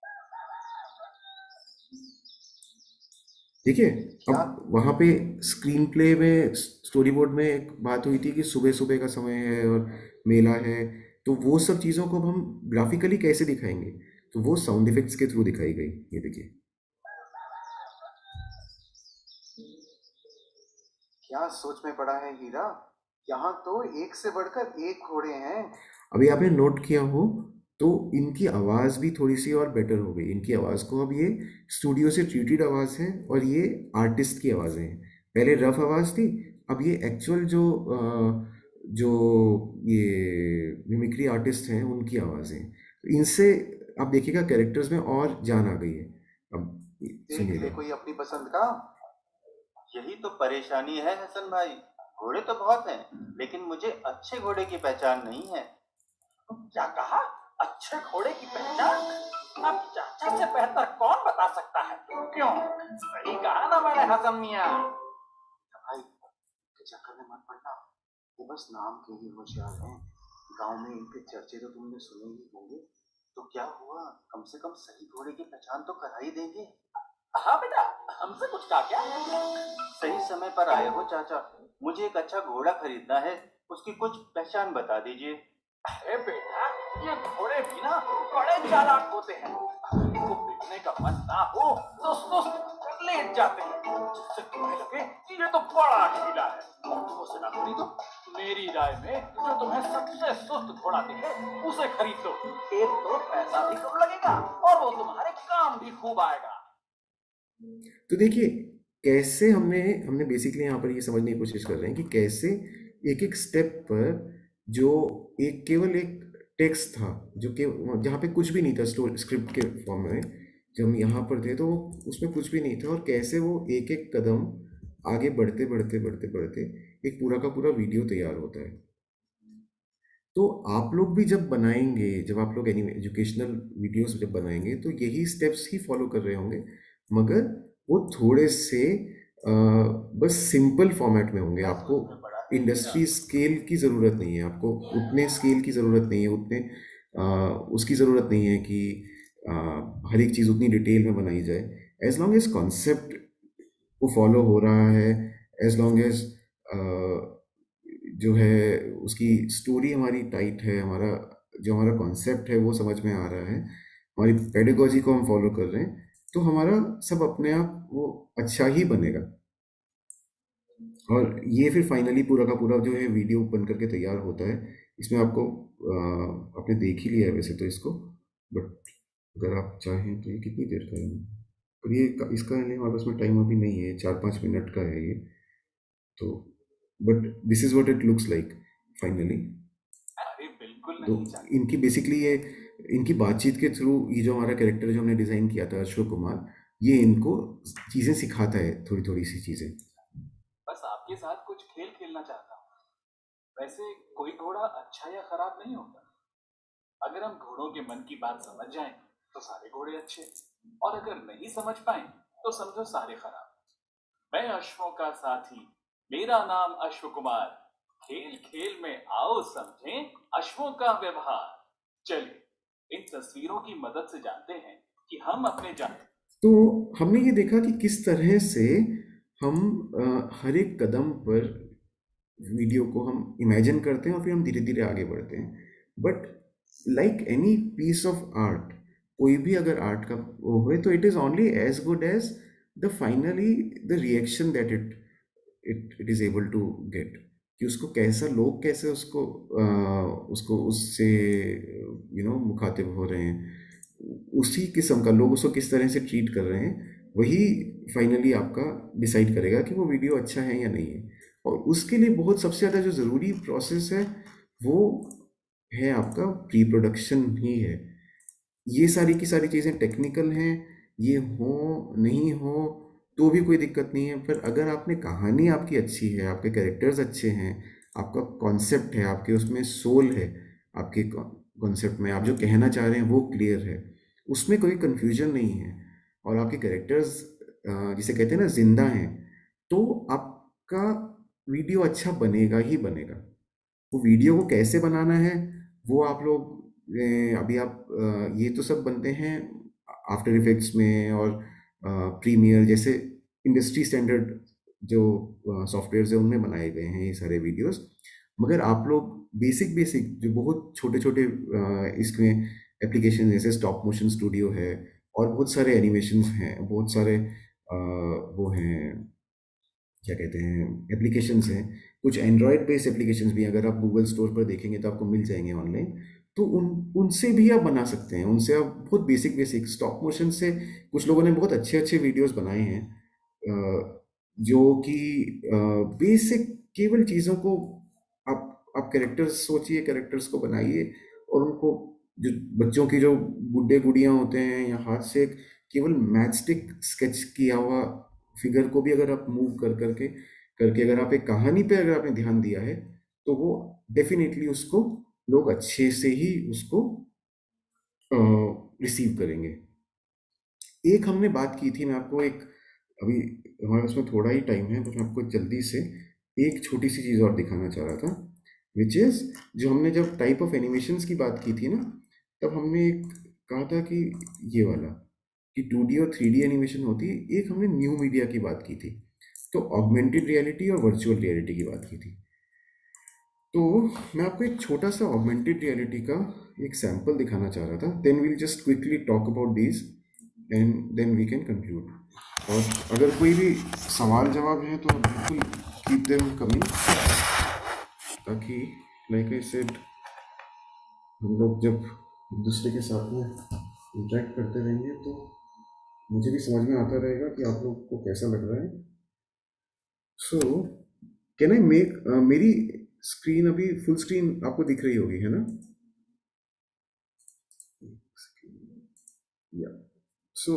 देखिए अब वहाँ पे स्क्रीन प्ले में, स्टोरी बोर्ड में एक बात हुई थी कि सुबह सुबह का समय है और मेला है, तो वो सब चीज़ों को हम ग्राफिकली कैसे दिखाएंगे, तो वो साउंड इफेक्ट्स के थ्रू दिखाई गई। ये देखिए, क्या सोच में पड़ा है हीरा, यहाँ तो एक से बढ़कर एक घोड़े हैं। अभी आपने नोट किया हो तो इनकी आवाज़ भी थोड़ी सी और बेटर हो गई। इनकी आवाज़ को अब ये स्टूडियो से ट्रीटेड आवाज़ है और ये आर्टिस्ट की आवाज़ें हैं। पहले रफ आवाज़ थी, अब ये एक्चुअल जो अ, जो ये मिमिक्री आर्टिस्ट हैं उनकी आवाज़ें। तो इनसे आप देखिएगा कैरेक्टर्स में और जान आ गई है। अब देख ले सुनिएगा, कोई अपनी पसंद का। यही तो परेशानी है हसन भाई, घोड़े तो बहुत हैं, लेकिन मुझे अच्छे घोड़े की पहचान नहीं है। क्या कहा? अच्छे घोड़े की पहचान? अब चाचा से बेहतर कौन बता सकता है? क्यों? सही कहा ना मैंने हसन मियाँ। भाई के चक्कर में मत पड़ना, वो बस नाम के ही होशियार हैं। गांव में इनके चर्चे तो तुमने सुने ही होंगे। तो क्या हुआ, कम से कम सही घोड़े की पहचान तो करा ही देंगे। हाँ बेटा, हमसे कुछ कहा क्या? सही समय पर आए हो चाचा, मुझे एक अच्छा घोड़ा खरीदना है, उसकी कुछ पहचान बता दीजिए। अरे बेटा, ये घोड़े भी ना बड़े चालाक होते हैं। इनको बिकने का मन ना हो तो सुस्त लेट जाते हैं, जिससे तुम्हें लगे कि ये तो बड़ा ढीला है। तुम उसे ना खरीदो, मेरी राय में जो तुम्हें सबसे सुस्त घोड़ा दिखे उसे खरीद लो। एक तो पैसा भी कम लगेगा और वो तुम्हारे काम भी खूब आएगा। तो देखिए कैसे हमने हमने बेसिकली यहाँ पर ये समझने की कोशिश कर रहे हैं कि कैसे एक एक स्टेप पर जो एक केवल एक टेक्स्ट था, जो कि जहाँ पे कुछ भी नहीं था स्टोरी स्क्रिप्ट के फॉर्म में, जब हम यहाँ पर थे तो उसमें कुछ भी नहीं था, और कैसे वो एक एक कदम आगे बढ़ते बढ़ते बढ़ते बढ़ते एक पूरा का पूरा वीडियो तैयार होता है। तो आप लोग भी जब बनाएंगे, जब आप लोग एनी एजुकेशनल वीडियोस जब बनाएंगे तो यही स्टेप्स ही फॉलो कर रहे होंगे, मगर वो थोड़े से आ, बस सिंपल फॉर्मेट में होंगे। आपको इंडस्ट्री स्केल की ज़रूरत नहीं है, आपको उतने स्केल की ज़रूरत नहीं है, उतने आ, उसकी ज़रूरत नहीं है कि आ, हर एक चीज़ उतनी डिटेल में बनाई जाए। एज लॉन्ग एज कॉन्सेप्ट को फॉलो हो रहा है, एज लॉन्ग एज जो है उसकी स्टोरी हमारी टाइट है, हमारा जो हमारा कॉन्सेप्ट है वो समझ में आ रहा है, हमारी पेडागोजी को हम फॉलो कर रहे हैं, तो हमारा सब अपने आप वो अच्छा ही बनेगा। और ये फिर फाइनली पूरा का पूरा जो है वीडियो बन करके तैयार होता है। इसमें आपको आ, आपने देख ही लिया है वैसे तो इसको, बट अगर आप चाहें तो ये कितनी देर का है, पर ये इसका नहीं, हमारे पास में टाइम अभी नहीं है, चार पाँच मिनट का है ये तो, but this is what it looks like finally. तो इनकी बेसिकली ये इनकी बातचीत के थ्रू ये जो हमारा कैरेक्टर जो हमने डिज़ाइन किया था अशोक कुमार, ये इनको चीज़ें सिखाता है, थोड़ी थोड़ी सी चीज़ें। बस आपके साथ कुछ खेल खेलना चाहता हूँ। वैसे कोई घोड़ा अच्छा या खराब नहीं होता। अगर हम घोड़ों के मन की बात समझ जाएं तो सारे घोड़े अच्छे, और अगर नहीं समझ पाए तो समझो सारे खराब। मैं अश्वों का साथी, मेरा नाम अश्व कुमार। खेल खेल में आओ समझें अश्वों का व्यवहार। चलिए इन तस्वीरों की मदद से जानते हैं कि हम अपने जान तो हमने ये देखा कि किस तरह से हम अ, हर एक कदम पर वीडियो को हम इमेजिन करते हैं और फिर हम धीरे धीरे आगे बढ़ते हैं। But like any piece of art, कोई भी अगर आर्ट का वो हुए तो it is only as good as the finally the reaction that it it it is able to get, कि उसको कैसा लोग कैसे उसको अ, उसको उससे यू नो मुखातिब हो रहे हैं, उसी किस्म का लोग उसको किस तरह से ट्रीट कर रहे हैं, वही फाइनली आपका डिसाइड करेगा कि वो वीडियो अच्छा है या नहीं है। और उसके लिए बहुत सबसे ज़्यादा जो ज़रूरी प्रोसेस है वो है आपका प्री प्रोडक्शन ही है। ये सारी की सारी चीज़ें टेक्निकल हैं, ये हो नहीं हो तो भी कोई दिक्कत नहीं है, पर अगर आपने कहानी आपकी अच्छी है, आपके कैरेक्टर्स अच्छे हैं, आपका कॉन्सेप्ट है, आपके उसमें सोल है, आपके कॉन्सेप्ट में आप जो कहना चाह रहे हैं वो क्लियर है, उसमें कोई कन्फ्यूजन नहीं है, और आपके कैरेक्टर्स जिसे कहते हैं ना जिंदा हैं, तो आपका वीडियो अच्छा बनेगा ही बनेगा। वो वीडियो को कैसे बनाना है वो आप लोग ए, अभी आप अ, ये तो सब बनते हैं आफ्टर इफेक्ट्स में और प्रीमियर जैसे इंडस्ट्री स्टैंडर्ड जो सॉफ्टवेयर है उनमें बनाए गए हैं ये सारे वीडियोस। मगर आप लोग बेसिक बेसिक जो बहुत छोटे छोटे इसमें एप्लीकेशन जैसे स्टॉप मोशन स्टूडियो है और बहुत सारे एनिमेशन हैं, बहुत सारे अ, वो हैं क्या कहते हैं एप्लीकेशंस हैं, कुछ एंड्रॉयड बेस्ड एप्लीकेशंस भी हैं, अगर आप गूगल स्टोर पर देखेंगे तो आपको मिल जाएंगे ऑनलाइन, तो उन उनसे भी आप बना सकते हैं। उनसे आप बहुत बेसिक बेसिक स्टॉप मोशन से कुछ लोगों ने बहुत अच्छे अच्छे वीडियोस बनाए हैं अ, जो कि बेसिक केवल चीज़ों को आप आप कैरेक्टर्स सोचिए, कैरेक्टर्स को बनाइए और उनको जो बच्चों की जो गुड्डे गुड़ियाँ होते हैं या हाथ से केवल मैच स्टिक स्केच किया हुआ फिगर को भी अगर आप मूव कर करके करके अगर आप एक कहानी पे अगर आपने ध्यान दिया है तो वो डेफिनेटली उसको लोग अच्छे से ही उसको रिसीव करेंगे। एक हमने बात की थी, मैं आपको एक अभी हमारे उसमें थोड़ा ही टाइम है, बट मैं आपको जल्दी से एक छोटी सी चीज़ और दिखाना चाह रहा था, विच इज़ जो हमने जब टाइप ऑफ एनिमेशंस की बात की थी ना, तब हमने एक कहा था कि ये वाला कि टू डी और थ्री डी एनिमेशन होती है। एक हमने न्यू मीडिया की बात की थी, तो ऑगमेंटेड रियलिटी और वर्चुअल रियलिटी की बात की थी। तो मैं आपको एक छोटा सा ऑगमेंटेड रियलिटी का एक सैंपल दिखाना चाह रहा था, then we'll just quickly talk about these and then we can conclude. और अगर कोई भी सवाल जवाब है तो बिल्कुल कीप देम कमिंग, ताकि लाइक आई सेड हम लोग जब एक दूसरे के साथ में इंटरेक्ट करते रहेंगे तो मुझे भी समझ में आता रहेगा कि आप लोग को कैसा लग रहा है। सो कैन आई मेक मेरी स्क्रीन अभी फुल स्क्रीन आपको दिख रही होगी है ना? या so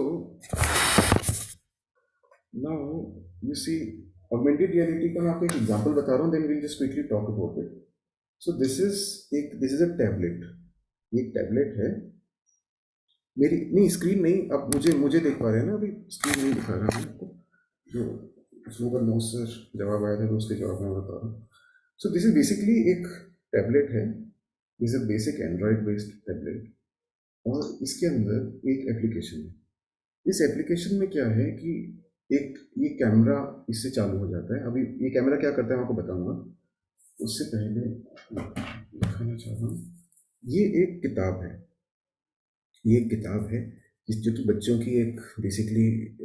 now you see augmented reality का मैं आपको एक एग्जांपल बता रहा हूँ, then we'll just quickly talk about it. So this is एक दिस इज अ टैबलेट, ये एक टैबलेट है मेरी, नहीं स्क्रीन नहीं, अब मुझे मुझे देख पा रहे हैं ना, अभी स्क्रीन नहीं दिखा रहा है आपको, जो उसमें का नो सर जवाब आया था तो उसके जवाब में बता रहा हूँ। सो दिस इज बेसिकली एक टैबलेट है, this is basic Android based tablet, और इसके अंदर एक एप्लीकेशन है। इस एप्लीकेशन में क्या है कि एक ये कैमरा इससे चालू हो जाता है। अभी ये कैमरा क्या करता है मैं आपको बताऊंगा, उससे पहले दिखाना चाह रहा हूँ, ये एक किताब है, ये एक किताब है जो कि बच्चों की एक बेसिकली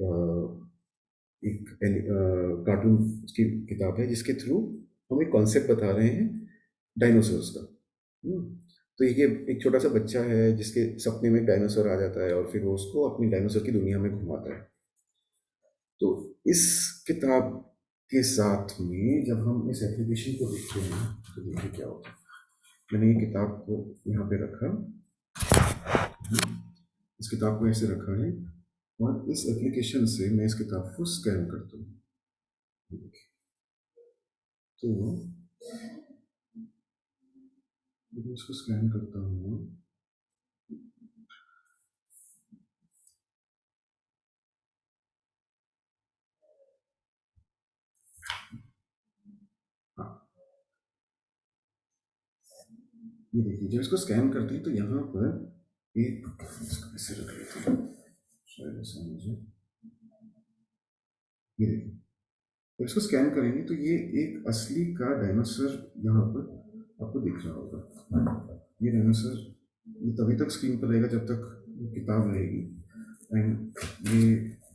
एक कार्टून की किताब है, जिसके थ्रू हम एक कॉन्सेप्ट बता रहे हैं डायनासोर्स का। तो ये एक छोटा सा बच्चा है जिसके सपने में डायनासोर आ जाता है और फिर वो उसको अपनी डायनासोर की दुनिया में घुमाता है। तो इस किताब के साथ में जब हम इस एप्लीकेशन को देखते हैं तो देखिए क्या होता है। मैंने ये किताब को यहाँ पे रखा, इस किताब को ऐसे रखा है, और इस एप्लीकेशन से मैं इस किताब को स्कैन करता हूँ। तो मैं इसको स्कैन करता हूँ, ये देखिए जब इसको स्कैन करते हैं तो यहाँ पर एक, इसको ऐसे रख लेते हैं शायद ऐसा मुझे, ये देखिए जब इसको स्कैन करेंगे तो ये एक असली का डायनासोर यहाँ पर आपको दिख रहा होगा। ये डायनासोर ये तभी तक स्क्रीन पर रहेगा जब तक ये किताब रहेगी। एंड ये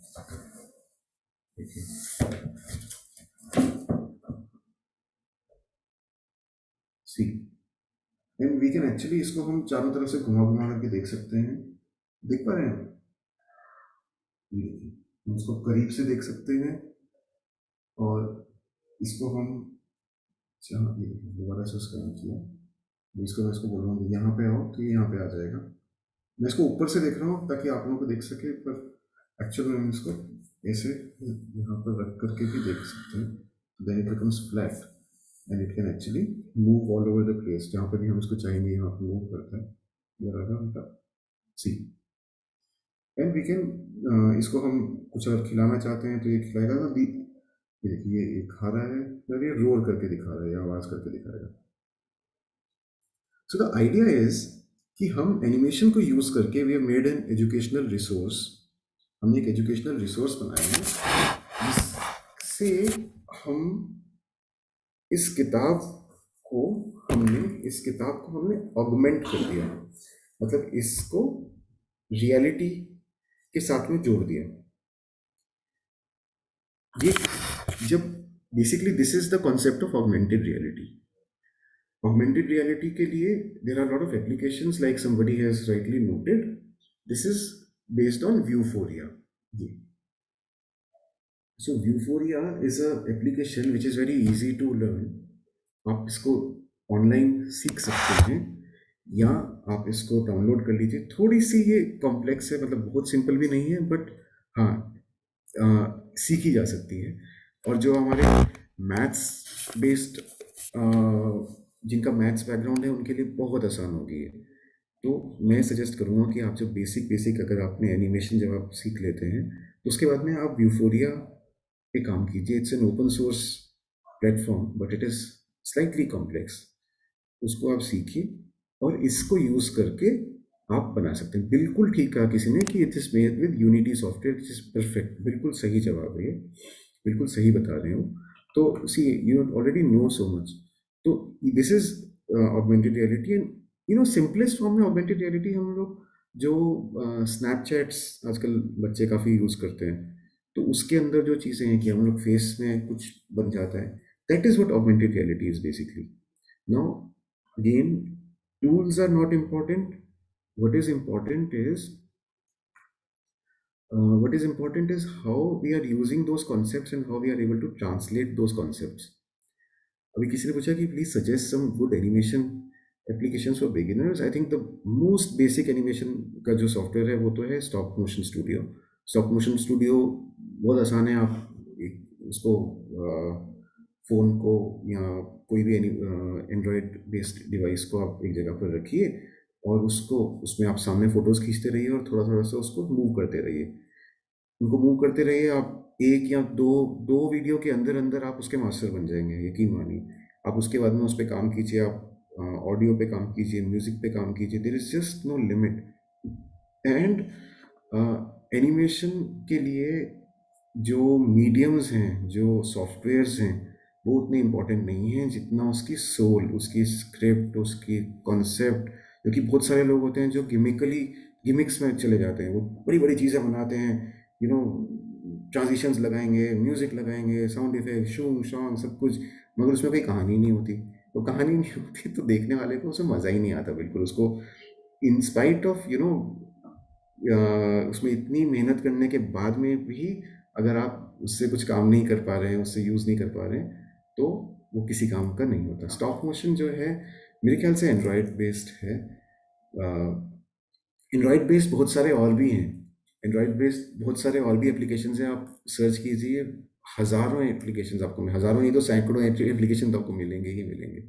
देखिए see and we can actually इसको हम चारों तरफ से घुमा घुमा करके देख सकते हैं। देख पा रहे हैं आप? ये देखिए हम इसको करीब से देख सकते हैं और इसको हम जहाँ ये देखिए दोबारा से स्कैन किया, इसको मैं इसको बोल रहा हूँ यहाँ पे आओ तो ये यहाँ पे आ जाएगा। मैं इसको ऊपर से देख रहा हूँ ताकि आप लोगों को देख सके, पर एक्चुअल में हम इसको ऐसे यहाँ पर रख करके भी देख सकते हैं। Then it becomes flat and it can actually move all over the place. जहाँ पर भी हम इसको चाहेंगे यहाँ पर मूव करता है, ये रहा उनका सी। एंड वी कैन इसको हम कुछ अगर खिलाना चाहते हैं तो ये खिलाएगा ना। ये देखिए ये खा रहा है और ये रोल करके दिखा रहा है या आवाज करके दिखाएगा। सो द आइडिया इज कि हम एनिमेशन को यूज करके we have made an educational resource. हमने एक एजुकेशनल रिसोर्स बनाया है जिससे हम इस किताब को हमने इस किताब को हमने ऑगमेंट कर दिया, मतलब इसको रियलिटी के साथ में जोड़ दिया। ये जब basically this is the concept of augmented reality. Augmented reality के लिए there are lot of applications like somebody has rightly noted, this is based on Vuforia. ये so Vuforia is a application which is very easy to learn. आप इसको online सीख सकते हैं या आप इसको डाउनलोड कर लीजिए। थोड़ी सी ये कॉम्प्लेक्स है, मतलब बहुत सिंपल भी नहीं है, बट हाँ सीखी जा सकती है। और जो हमारे मैथ्स बेस्ड जिनका मैथ्स बैकग्राउंड है उनके लिए बहुत आसान होगी ये। तो मैं सजेस्ट करूँगा कि आप जब बेसिक बेसिक अगर आपने एनिमेशन जब आप सीख लेते हैं तो उसके बाद में आप व्यूफोरिया पे काम कीजिए। It's an open source platform but it is slightly complex. उसको आप सीखिए और इसको यूज़ करके आप बना सकते हैं। बिल्कुल ठीक कहा किसी ने कि it is made with Unity software, it is perfect. बिल्कुल सही जवाब है, बिल्कुल सही बता रहे हो। तो see you already know so much. तो this is augmented reality and you know simplest form में ऑगमेंटेड रियलिटी हम लोग जो स्नैपचैट्स uh, आजकल बच्चे काफ़ी यूज़ करते हैं, तो उसके अंदर जो चीज़ें हैं कि हम लोग फेस में कुछ बन जाता है, that is what augmented reality is basically. Now again tools are not important, what is important is uh, what is important is how we are using those concepts and how we are able to translate those concepts. अभी किसी ने पूछा कि please suggest some good animation applications for beginners. I think the most basic animation का जो software है वो तो है stop motion studio. Stop motion studio बहुत आसान है, आप एक उसको फ़ोन को या कोई भी एंड्रॉयड बेस्ड डिवाइस को आप एक जगह पर रखिए और उसको उसमें आप सामने फ़ोटोज़ खींचते रहिए और थोड़ा थोड़ा सा उसको मूव करते रहिए। उनको मूव करते रहिए, आप एक या दो दो वीडियो के अंदर अंदर आप उसके मास्टर बन जाएंगे, यकीन मानिए। आप उसके बाद में उस पर काम कीजिए, आप ऑडियो पे काम कीजिए, म्यूज़िक पे काम कीजिए, there is just no limit. And animation के लिए जो मीडियम्स हैं, जो सॉफ्टवेयर्स हैं, वो उतने इम्पोर्टेंट नहीं हैं जितना उसकी सोल, उसकी स्क्रिप्ट, उसकी कॉन्सेप्ट। क्योंकि बहुत सारे लोग होते हैं जो गिमिकली गिमिक्स में चले जाते हैं, वो बड़ी बड़ी चीज़ें बनाते हैं, यू नो ट्रांजिशंस लगाएंगे, म्यूज़िक लगाएंगे, साउंड इफेक्ट, शूंग शॉन्ग सब कुछ, मगर उसमें कोई कहानी नहीं होती। तो कहानी नहीं होती तो देखने वाले को उसमें मज़ा ही नहीं आता बिल्कुल। उसको in spite of you know उसमें इतनी मेहनत करने के बाद में भी अगर आप उससे कुछ काम नहीं कर पा रहे हैं, उससे यूज़ नहीं कर पा रहे हैं, तो वो किसी काम का नहीं होता। स्टॉप मोशन जो है मेरे ख्याल से एंड्रॉयड बेस्ड है। एंड्रॉयड बेस्ड बहुत सारे और भी हैं, एंड्रॉयड बेस्ड बहुत सारे और भी एप्लीकेशंस हैं। आप सर्च कीजिए, हज़ारों एप्लीकेशंस आपको, हज़ारों नहीं तो सैकड़ों एप्लीकेशन आपको मिलेंगे ही मिलेंगे।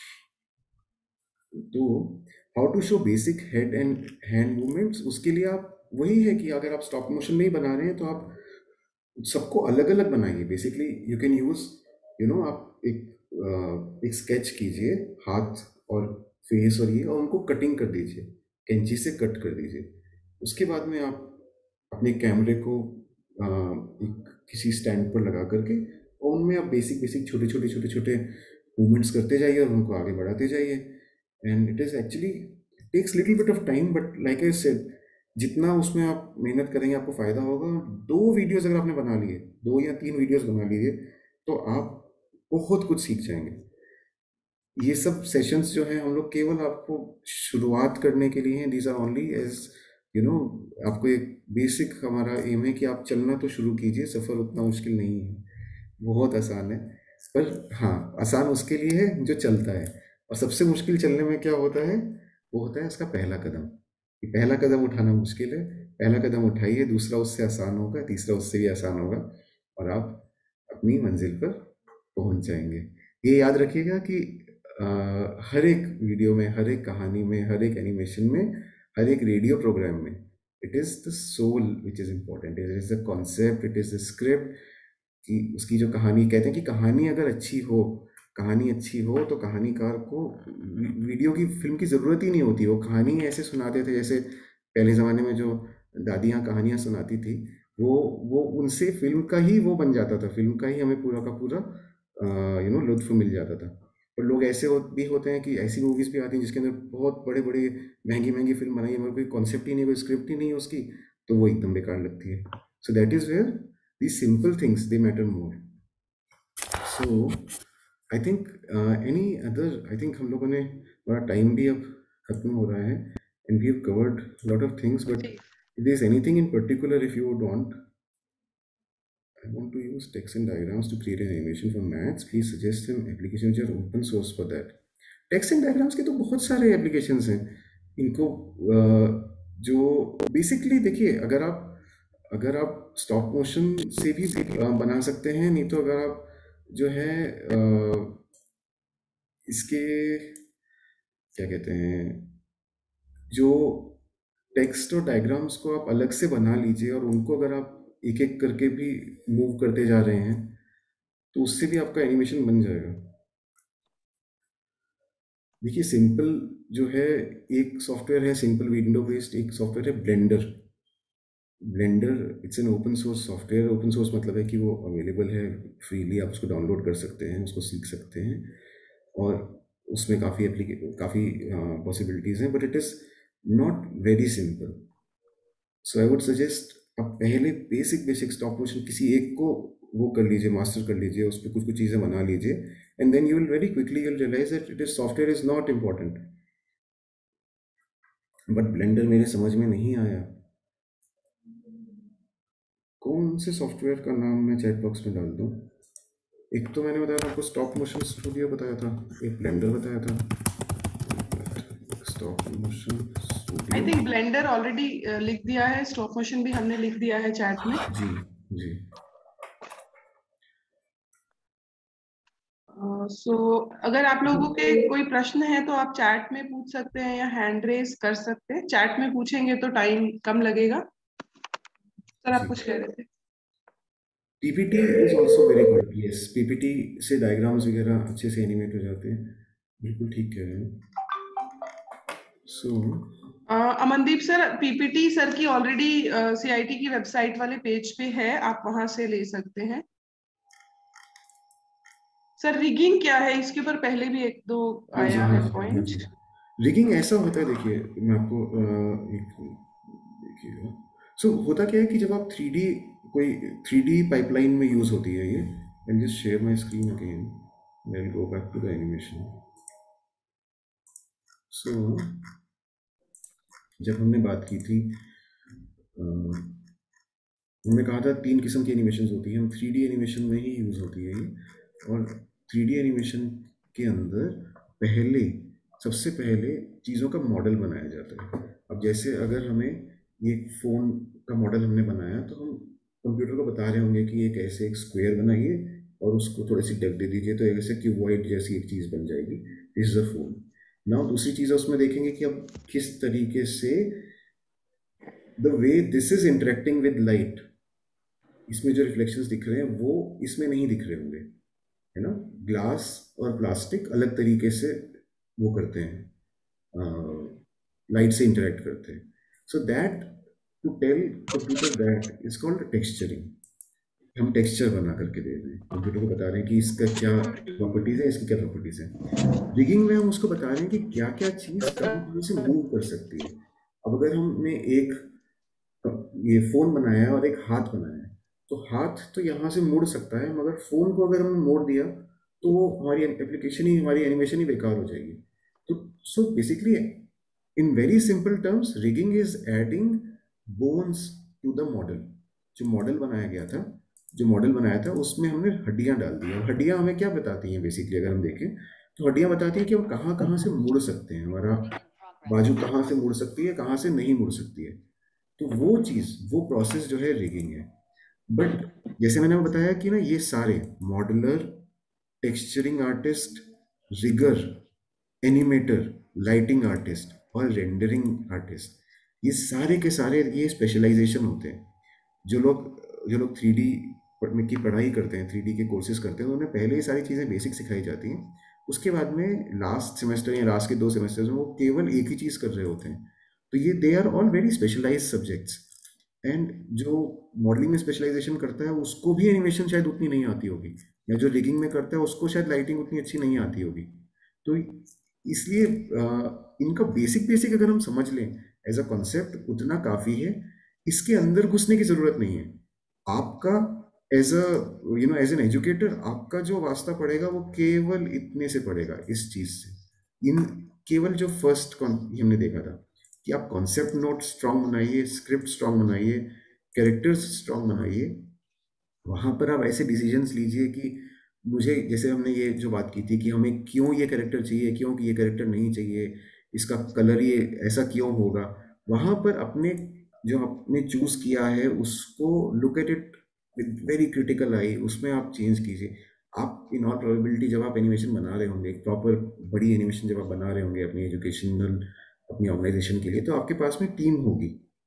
तो how to show basic head and hand movements, उसके लिए आप वही है कि अगर आप स्टॉप मोशन में ही बना रहे हैं तो आप सबको अलग अलग बनाइए। Basically you can use you know आप एक एक स्केच कीजिए हाथ और फेस और ये, और उनको कटिंग कर दीजिए, कैंची से कट कर दीजिए। उसके बाद में आप अपने कैमरे को आ, एक किसी स्टैंड पर लगा करके, और उनमें आप बेसिक बेसिक छोटे छोटे छोटे छोटे मूवमेंट्स करते जाइए और उनको आगे बढ़ाते जाइए। And it is actually takes little bit of time, but like I said, जितना उसमें आप मेहनत करेंगे आपको फ़ायदा होगा। दो वीडियोस अगर आपने बना लिए, दो या तीन वीडियोस बना लिए, तो आप बहुत कुछ सीख जाएंगे। ये सब सेशंस जो हैं हम लोग केवल आपको शुरुआत करने के लिए हैं। These are only as you know, आपको एक बेसिक हमारा एम है कि आप चलना तो शुरू कीजिए। सफ़र उतना मुश्किल नहीं है, बहुत आसान है। पर हाँ, आसान उसके लिए है जो चलता है, और सबसे मुश्किल चलने में क्या होता है, वो होता है उसका पहला कदम। कि पहला कदम उठाना मुश्किल है, पहला कदम उठाइए, दूसरा उससे आसान होगा, तीसरा उससे भी आसान होगा, और आप अपनी मंजिल पर पहुंच जाएंगे। ये याद रखिएगा कि आ, हर एक वीडियो में, हर एक कहानी में, हर एक एनिमेशन में, हर एक रेडियो प्रोग्राम में, it is the soul which is important, it is the concept, it is the script. कि उसकी जो कहानी, कहते हैं कि कहानी अगर अच्छी हो, कहानी अच्छी हो तो कहानीकार को वीडियो की, फिल्म की ज़रूरत ही नहीं होती। वो कहानी ऐसे सुनाते थे जैसे पहले ज़माने में जो दादियाँ कहानियाँ सुनाती थी, वो वो उनसे फिल्म का ही वो बन जाता था, फिल्म का ही हमें पूरा का पूरा यू नो लुत्फ मिल जाता था। पर लोग ऐसे हो, भी होते हैं कि ऐसी मूवीज़ भी आती हैं जिसके अंदर बहुत बड़े बड़े महंगी महंगी फिल्म बनाई है, मगर कोई कॉन्सेप्ट ही नहीं, कोई स्क्रिप्ट ही नहीं है उसकी, तो वो एकदम बेकार लगती है। So that is where these simple things, they matter more. So I think uh, any other, I think हम लोगों ने, हमारा टाइम भी अब खत्म हो रहा है, and we have covered a lot of things, but if there is anything in particular, if you would want, I want to use text and diagrams to create an animation for maths, please suggest some applications which are open source for that. text and diagrams के तो बहुत सारे applications हैं। इनको uh, जो basically देखिए, अगर आप अगर आप स्टॉप मोशन से भी बना सकते हैं, नहीं तो अगर आप जो है इसके क्या कहते हैं, जो टेक्स्ट और डायग्राम्स को आप अलग से बना लीजिए, और उनको अगर आप एक एक करके भी मूव करते जा रहे हैं, तो उससे भी आपका एनिमेशन बन जाएगा। देखिए, सिंपल जो है, एक सॉफ्टवेयर है सिंपल विंडो बेस्ड, एक सॉफ्टवेयर है Blender. Blender it's an open source software. Open source मतलब है कि वो अवेलेबल है फ्रीली, आप उसको डाउनलोड कर सकते हैं, उसको सीख सकते हैं, और उसमें काफ़ी एप्लीके काफ़ी पॉसिबिलिटीज़ हैं, but it is not very simple. So I would suggest आप पहले बेसिक बेसिक स्टॉप मोशन किसी एक को वो कर लीजिए, मास्टर कर लीजिए, उस पर कुछ कुछ चीज़ें बना लीजिए, and then you will very quickly you will realise that it is software is not important. But Blender मेरे समझ में नहीं आया, कौन से सॉफ्टवेयर का नाम मैं चैट बॉक्स में डाल दूँ। एक तो मैंने बताया था आपको, स्टॉप मोशन स्टूडियो बताया था, एक ब्लेंडर बताया था, stop motion studio. I think Blender already लिख दिया है, स्टॉप मोशन भी हमने लिख दिया है चैट में। जी जी। सो uh, so, अगर आप लोगों के कोई प्रश्न है तो आप चैट में पूछ सकते हैं या हैंड रेज कर सकते हैं। चैट में पूछेंगे तो टाइम कम लगेगा। सर आप कुछ कह रहे थे। PPT is also very good. Yes, PPT से डायग्राम्स वगैरह अच्छे से एनिमेट हो जाते हैं। बिल्कुल ठीक कह रहे हैं। So Amandeep sir, PPT sir की ऑलरेडी सीआईटी की वेबसाइट वाले पेज पे है, आप वहां से ले सकते हैं। सर रिगिंग क्या है, इसके ऊपर पहले भी एक दो आया है पॉइंट। रिगिंग ऐसा होता है, देखिए मैं आपको देखिएगा। सो होता क्या है कि जब आप थ्री डी कोई थ्री डी पाइपलाइन में यूज होती है ये, and just share my screen again, I will go back to the animation. So जब हमने बात की थी, हमने कहा था तीन किस्म की एनिमेशन होती है, हम थ्री डी एनिमेशन में ही यूज होती है ये। और थ्री डी एनिमेशन के अंदर पहले सबसे पहले चीज़ों का मॉडल बनाया जाता है। अब जैसे अगर हमें ये फ़ोन का मॉडल हमने बनाया, तो हम कंप्यूटर को बता रहे होंगे कि एक ऐसे एक स्क्वायर बनाइए और उसको थोड़ी सी डेप्थ दे दीजिए, तो ऐसे क्यूबॉइड जैसी एक चीज़ बन जाएगी। This is a phone. Now दूसरी चीज़ उसमें देखेंगे कि अब किस तरीके से the way this is interacting with light, इसमें जो रिफ्लेक्शंस दिख रहे हैं वो इसमें नहीं दिख रहे होंगे, है ना। ग्लास और प्लास्टिक अलग तरीके से वो करते हैं, लाइट से इंटरेक्ट करते हैं. So that to tell computer that is called texturing. हम टेक्सचर बना करके दे रहे हैं, कंप्यूटर को बता रहे हैं कि इसका क्या प्रॉपर्टीज है, इसकी क्या प्रॉपर्टीज है. रिगिंग में हम उसको बता रहे हैं कि क्या क्या चीज कहाँ कहाँ से मूव कर सकती है. अब अगर हमने एक ये फोन बनाया है और एक हाथ बनाया है, तो हाथ तो यहाँ से मुड़ सकता है, मगर फोन को अगर हमने मोड़ दिया तो वो हमारी एप्लीकेशन ही, हमारी एनिमेशन ही बेकार हो जाएगी. तो so basically in very simple terms, rigging is adding bones to the model. जो मॉडल बनाया गया था जो मॉडल बनाया था उसमें हमने हड्डियां डाल दी. और हड्डियां हमें क्या बताती हैं बेसिकली, अगर हम देखें तो हड्डियां बताती हैं कि हम कहाँ कहाँ से मुड़ सकते हैं, हमारा बाजू कहाँ से मुड़ सकती है, कहाँ से नहीं मुड़ सकती है. तो वो चीज़, वो प्रोसेस जो है रिगिंग है. बट जैसे मैंने बताया कि ना, ये सारे modeller, texturing artist, rigger, animator, lighting artist और रेंडरिंग आर्टिस्ट, ये सारे के सारे ये स्पेशलाइजेशन होते हैं. जो लोग जो लोग थ्री डी की पढ़ाई करते हैं, थ्री डी के कोर्सेज करते हैं, उन्हें पहले ये सारी चीज़ें बेसिक सिखाई जाती हैं. उसके बाद में लास्ट सेमेस्टर या लास्ट के दो सेमेस्टर्स में वो केवल एक ही चीज़ कर रहे होते हैं. तो ये they are all very specialised subjects. And जो मॉडलिंग में स्पेशलाइजेशन करता है उसको भी एनिमेशन शायद उतनी नहीं आती होगी, या जो रिगिंग में करता है उसको शायद लाइटिंग उतनी अच्छी नहीं आती होगी. तो इसलिए इनका बेसिक बेसिक अगर हम समझ लें एज अ कॉन्सेप्ट, उतना काफ़ी है. इसके अंदर घुसने की ज़रूरत नहीं है. आपका as a you know as an educator, आपका जो वास्ता पड़ेगा वो केवल इतने से पड़ेगा, इस चीज़ से. इन केवल जो फर्स्ट हमने देखा था कि आप कॉन्सेप्ट नोट स्ट्रॉन्ग बनाइए, स्क्रिप्ट स्ट्रॉन्ग बनाइए, कैरेक्टर्स स्ट्रॉन्ग बनाइए. वहाँ पर आप ऐसे डिसीजंस लीजिए कि मुझे, जैसे हमने ये जो बात की थी कि हमें क्यों ये कैरेक्टर चाहिए, क्यों कि ये कैरेक्टर नहीं चाहिए, इसका कलर ये ऐसा क्यों होगा. वहाँ पर अपने जो आपने चूज़ किया है उसको look at it with very critical eye, उसमें आप चेंज कीजिए. आप इन ऑल प्रोबेबिलिटी जब आप एनिमेशन बना रहे होंगे, एक प्रॉपर बड़ी एनिमेशन जब आप बना रहे होंगे अपनी एजुकेशनल, अपनी ऑर्गेनाइजेशन के लिए, तो आपके पास में टीम होगी.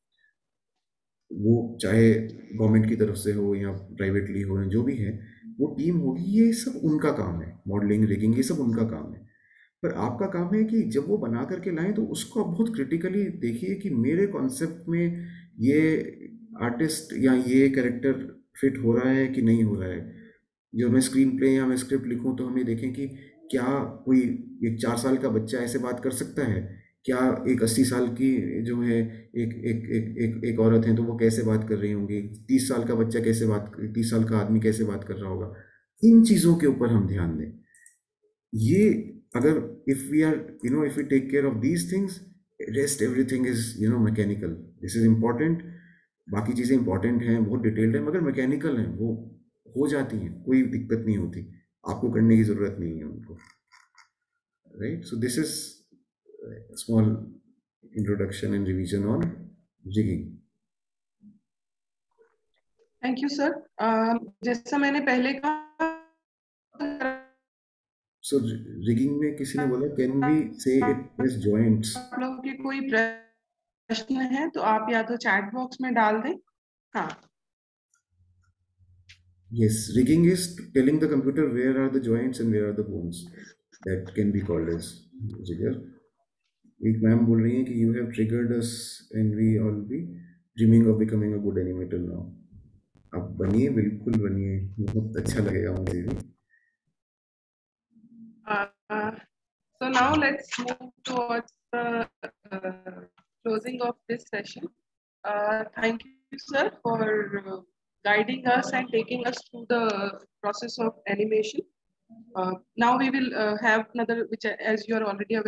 वो चाहे गवर्नमेंट की तरफ से हो या प्राइवेटली हो, जो भी है वो टीम होगी. ये सब उनका काम है, मॉडलिंग, रिगिंग, ये सब उनका काम है. पर आपका काम है कि जब वो बना करके लाएं तो उसको आप बहुत क्रिटिकली देखिए कि मेरे कॉन्सेप्ट में ये आर्टिस्ट या ये कैरेक्टर फिट हो रहा है कि नहीं हो रहा है. जो मैं स्क्रीन प्ले या मैं स्क्रिप्ट लिखूं तो हमें देखें कि क्या कोई एक चार साल का बच्चा ऐसे बात कर सकता है, क्या एक अस्सी साल की जो है एक एक एक एक एक औरत है तो वो कैसे बात कर रही होंगी, तीस साल का बच्चा कैसे बात, तीस साल का आदमी कैसे बात कर रहा होगा. इन चीज़ों के ऊपर हम ध्यान दें. ये अगर if we are you know if we take care of these things, rest everything is you know mechanical. This is important. बाकी चीज़ें इंपॉर्टेंट हैं, बहुत डिटेल्ड है, मगर मैकेनिकल हैं, वो हो जाती हैं, कोई दिक्कत नहीं होती, आपको करने की ज़रूरत नहीं है उनको. Right. So this is small introduction and revision on rigging. Thank you, sir. uh, जैसा मैंने पहले कहा, so rigging में किसी ने बोला can we say it as joints. आप लोगों के कोई प्रश्न है तो आप या तो चैट बॉक्स में डाल दें. हाँ. Yes, rigging is telling the computer where are the joints and where are the bones. That can be called as rigger. एक मैम बोल रही हैं कि you have triggered us and we all be dreaming of becoming a good animator now. आप बनिए, बिल्कुल बनिए, बहुत अच्छा लगेगा मुझे भी. Uh, so now let's move towards the uh, closing of this session. Uh, thank you, sir, for uh, guiding us and taking us through the process of animation. Uh, now we will uh, have another, which, as you are already aware,